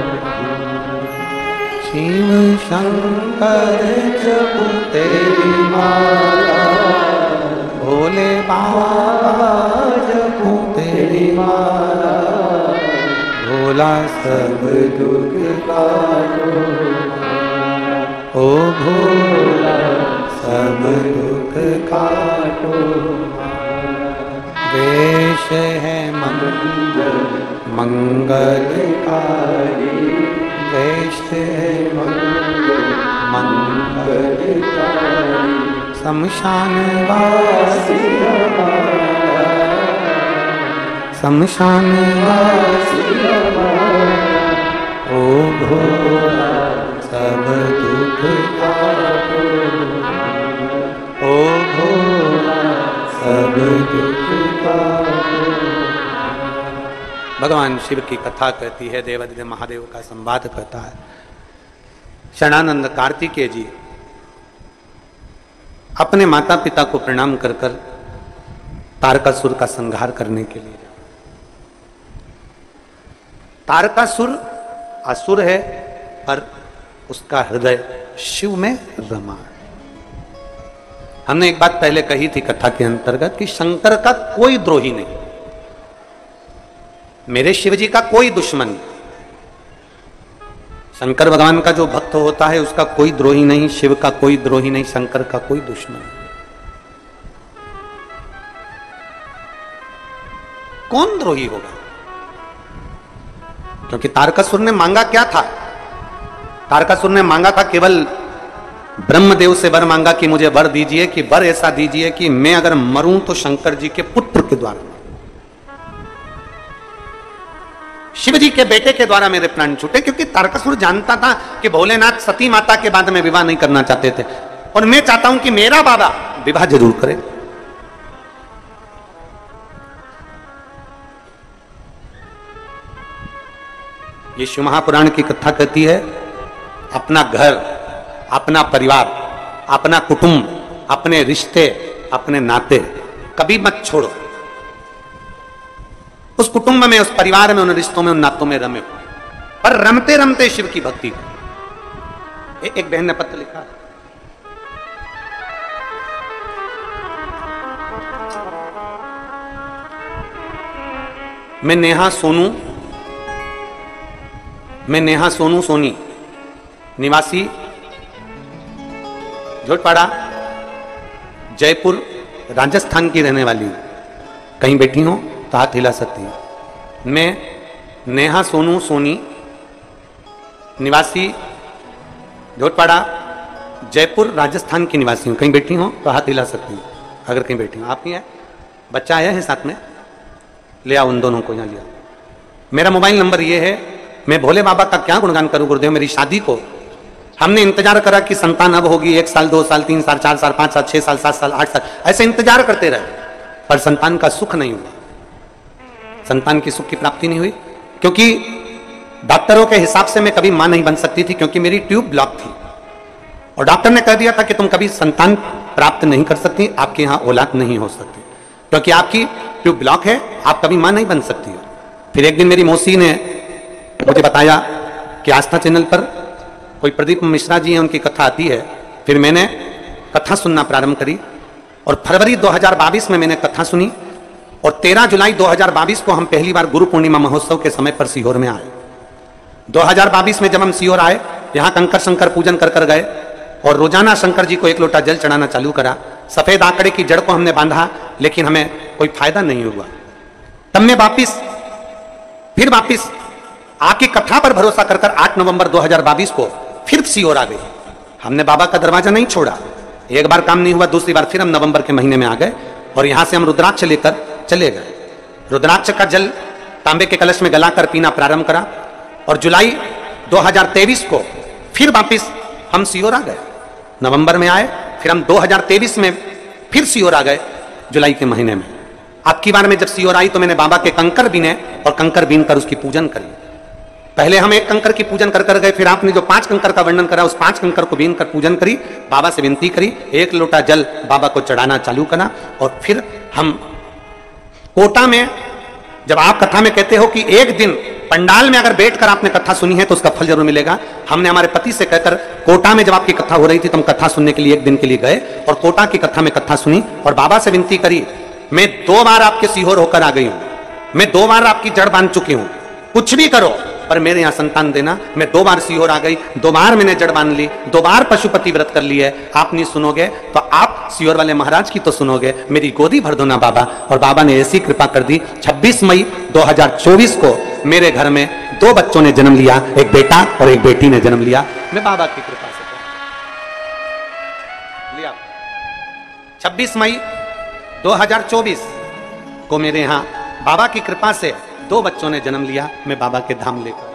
शिव शंकर जपू तेरी माला, भोले बाबा जपू तेरी माला। भोला सब दुख काटो, ओ भोला सब दुख काटो। वेश है मंगल मंगलकारी, वेश है मंगल मंगलकारी। शमशान वासी हमारा, शमशान वासी हमारा। ओ भोला सब दुख काटो, ओ भोला सब दुख काटो। भगवान शिव की कथा कहती है, देवाधिदेव महादेव का संवाद कहता है। शरणानंद कार्तिकेय जी अपने माता पिता को प्रणाम कर कर तारकासुर का संहार करने के लिए। तारकासुर असुर है पर उसका हृदय शिव में रमा। हमने एक बात पहले कही थी कथा के अंतर्गत कि शंकर का कोई द्रोही नहीं, मेरे शिव जी का कोई दुश्मन नहीं। शंकर भगवान का जो भक्त होता है उसका कोई द्रोही नहीं, शिव का कोई द्रोही नहीं, शंकर का कोई दुश्मन नहीं। कौन द्रोही होगा? क्योंकि तारकासुर ने मांगा क्या था? तारकासुर ने मांगा था केवल ब्रह्मदेव से वर मांगा कि मुझे वर दीजिए, कि वर ऐसा दीजिए कि मैं अगर मरूं तो शंकर जी के पुत्र के द्वारा, शिव जी के बेटे के द्वारा मेरे प्राण छूटे। क्योंकि तारकासुर जानता था कि भोलेनाथ सती माता के बाद में विवाह नहीं करना चाहते थे, और मैं चाहता हूं कि मेरा बाबा विवाह जरूर करे। ये शिव महापुराण की कथा कहती है, अपना घर, अपना परिवार, अपना कुटुंब, अपने रिश्ते, अपने नाते कभी मत छोड़ो। उस कुटुंब में, उस परिवार में, उन रिश्तों में, उन नातों में रमे, पर रमते रमते शिव की भक्ति करो। एक बहन ने पत्र लिखा, मैं नेहा सोनू मैं नेहा सोनू सोनी निवासी झोटपाड़ा जयपुर राजस्थान की रहने वाली हूं। कहीं बैठी हो तो हाथ हिला सकती हूं। मैं नेहा सोनू सोनी निवासी झोटपाड़ा जयपुर राजस्थान की निवासी हूं। कहीं बैठी हो तो हाथ हिला सकती हूं अगर कहीं बैठी हो। आप ही है, बच्चा आया है साथ में, ले आओ उन दोनों को यहाँ लिया। मेरा मोबाइल नंबर ये है। मैं भोले बाबा का क्या गुणगान करूं गुरुदेव। मेरी शादी को हमने इंतजार करा कि संतान अब होगी, एक साल, दो साल, तीन साल, चार साल, पांच साल, छह साल, सात साल, आठ साल, ऐसे इंतजार करते रहे, पर संतान का सुख नहीं हुआ, संतान की सुख की प्राप्ति नहीं हुई। क्योंकि डॉक्टरों के हिसाब से मैं कभी मां नहीं बन सकती थी, क्योंकि मेरी ट्यूब ब्लॉक थी और डॉक्टर ने कह दिया था कि तुम कभी संतान प्राप्त नहीं कर सकती, आपके यहां औलाद नहीं हो सकती, क्योंकि आपकी ट्यूब ब्लॉक है, आप कभी मां नहीं बन सकती हो। फिर एक दिन मेरी मौसी ने मुझे बताया कि आस्था चैनल पर कोई प्रदीप मिश्रा जी हैं, उनकी कथा आती है। फिर मैंने कथा सुनना प्रारंभ करी और फरवरी दो हज़ार बाईस में मैंने कथा सुनी और तेरह जुलाई दो हज़ार बाईस को हम पहली बार गुरु पूर्णिमा महोत्सव के समय पर सीहोर में आए। दो हज़ार बाईस में जब हम सीहोर आए, यहाँ कंकर शंकर पूजन कर कर गए और रोजाना शंकर जी को एक लोटा जल चढ़ाना चालू करा। सफेद आंकड़े की जड़ को हमने बांधा, लेकिन हमें कोई फायदा नहीं हुआ। तब मैं वापिस फिर वापिस आपकी कथा पर भरोसा कर कर आठ नवंबर दो हज़ार बाईस को फिर सीहोर आ गए। हमने बाबा का दरवाजा नहीं छोड़ा। एक बार काम नहीं हुआ, दूसरी बार फिर हम नवंबर के महीने में आ गए और यहां से हम रुद्राक्ष लेकर चले गए। रुद्राक्ष का जल तांबे के कलश में गलाकर पीना प्रारंभ करा और जुलाई दो हज़ार तेईस को फिर वापिस हम सीहोर आ गए। नवंबर में आए, फिर हम दो हज़ार तेईस में फिर सीहोर आ गए जुलाई के महीने में। अब की बार में जब सीहोर आई तो मैंने बाबा के कंकर बीने और कंकर बीन कर उसकी पूजन करी। पहले हम एक कंकर की पूजन कर कर गए, फिर आपने जो पांच कंकर का वर्णन करा उस पांच कंकर को बीन कर पूजन करी, बाबा से विनती करी, एक लोटा जल बाबा को चढ़ाना चालू करा और फिर हम कोटा में, जब आप कथा में कहते हो कि एक दिन पंडाल में अगर बैठकर आपने कथा सुनी है तो उसका फल जरूर मिलेगा, हमने हमारे पति से कहकर कोटा में जब आपकी कथा हो रही थी तो हम कथा सुनने के लिए एक दिन के लिए गए और कोटा की कथा में कथा सुनी और बाबा से विनती करी, मैं दो बार आपके सीहोर होकर आ गई हूं, मैं दो बार आपकी जड़ बांध चुकी हूं, कुछ भी करो पर मेरे यहां संतान देना। मैं दो बार सीहोर आ गई, दो बार मैंने जड़ बांध ली, दो बार पशुपति व्रत कर ली है, आप नहीं सुनोगे तो आप सीहोर वाले महाराज की तो सुनोगे, मेरी गोदी भर दो ना बाबा। और बाबा ने ऐसी कृपा कर दी, छब्बीस मई दो हज़ार चौबीस को मेरे घर में दो बच्चों ने जन्म लिया, एक बेटा और एक बेटी ने जन्म लिया। मैं बाबा की कृपा से लिया। छब्बीस मई दो हज़ार चौबीस को मेरे यहां बाबा की कृपा से दो बच्चों ने जन्म लिया। मैं बाबा के धाम लेकर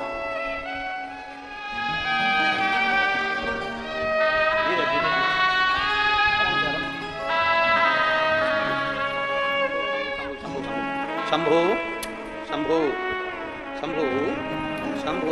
शंभो शंभो शंभो शंभो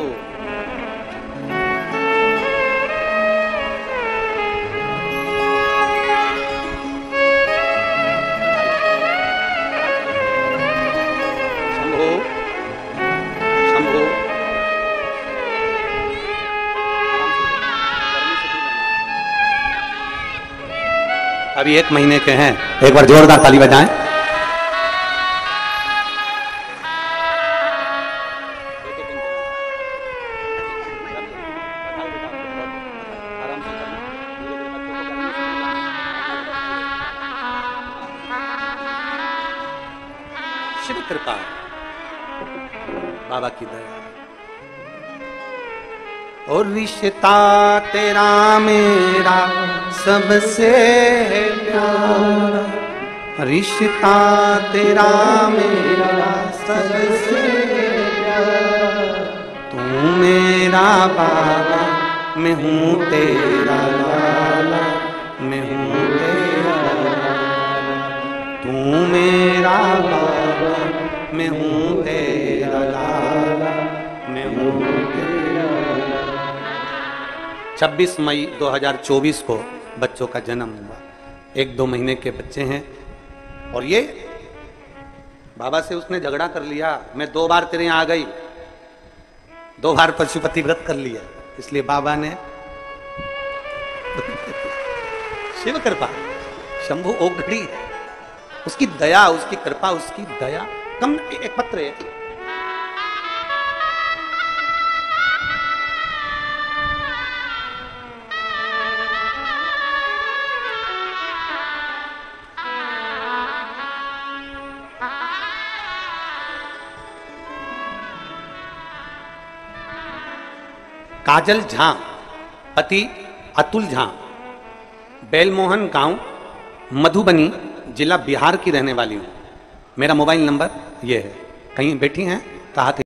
अभी एक महीने के हैं, एक बार जोरदार ताली बजाएं। शिव कृपा, बाबा की दया और रिश्ता तेरा मेरा सबसे प्यारा, रिश्ता तेरा मेरा सबसे प्यारा, तू मेरा बाबा मैं हूँ तेरा लाला, मैं हूँ तेरा लाला, तू मेरा बाबा मैं हूँ तेरा लाला, मैं छब्बीस मई दो हज़ार चौबीस को बच्चों का जन्म हुआ। एक दो महीने के बच्चे हैं और ये बाबा से उसने झगड़ा कर लिया, मैं दो बार तेरे यहां आ गई, दो बार पशुपति व्रत कर लिया, इसलिए बाबा ने शिव कृपा, शंभु ओघड़ी, उसकी दया, उसकी कृपा, उसकी दया। कम एक पत्र है, काजल झा, पति अतुल झा, बेलमोहन गांव, मधुबनी जिला बिहार की रहने वाली हूं। मेरा मोबाइल नंबर ये है, कहीं बैठी हैं कहा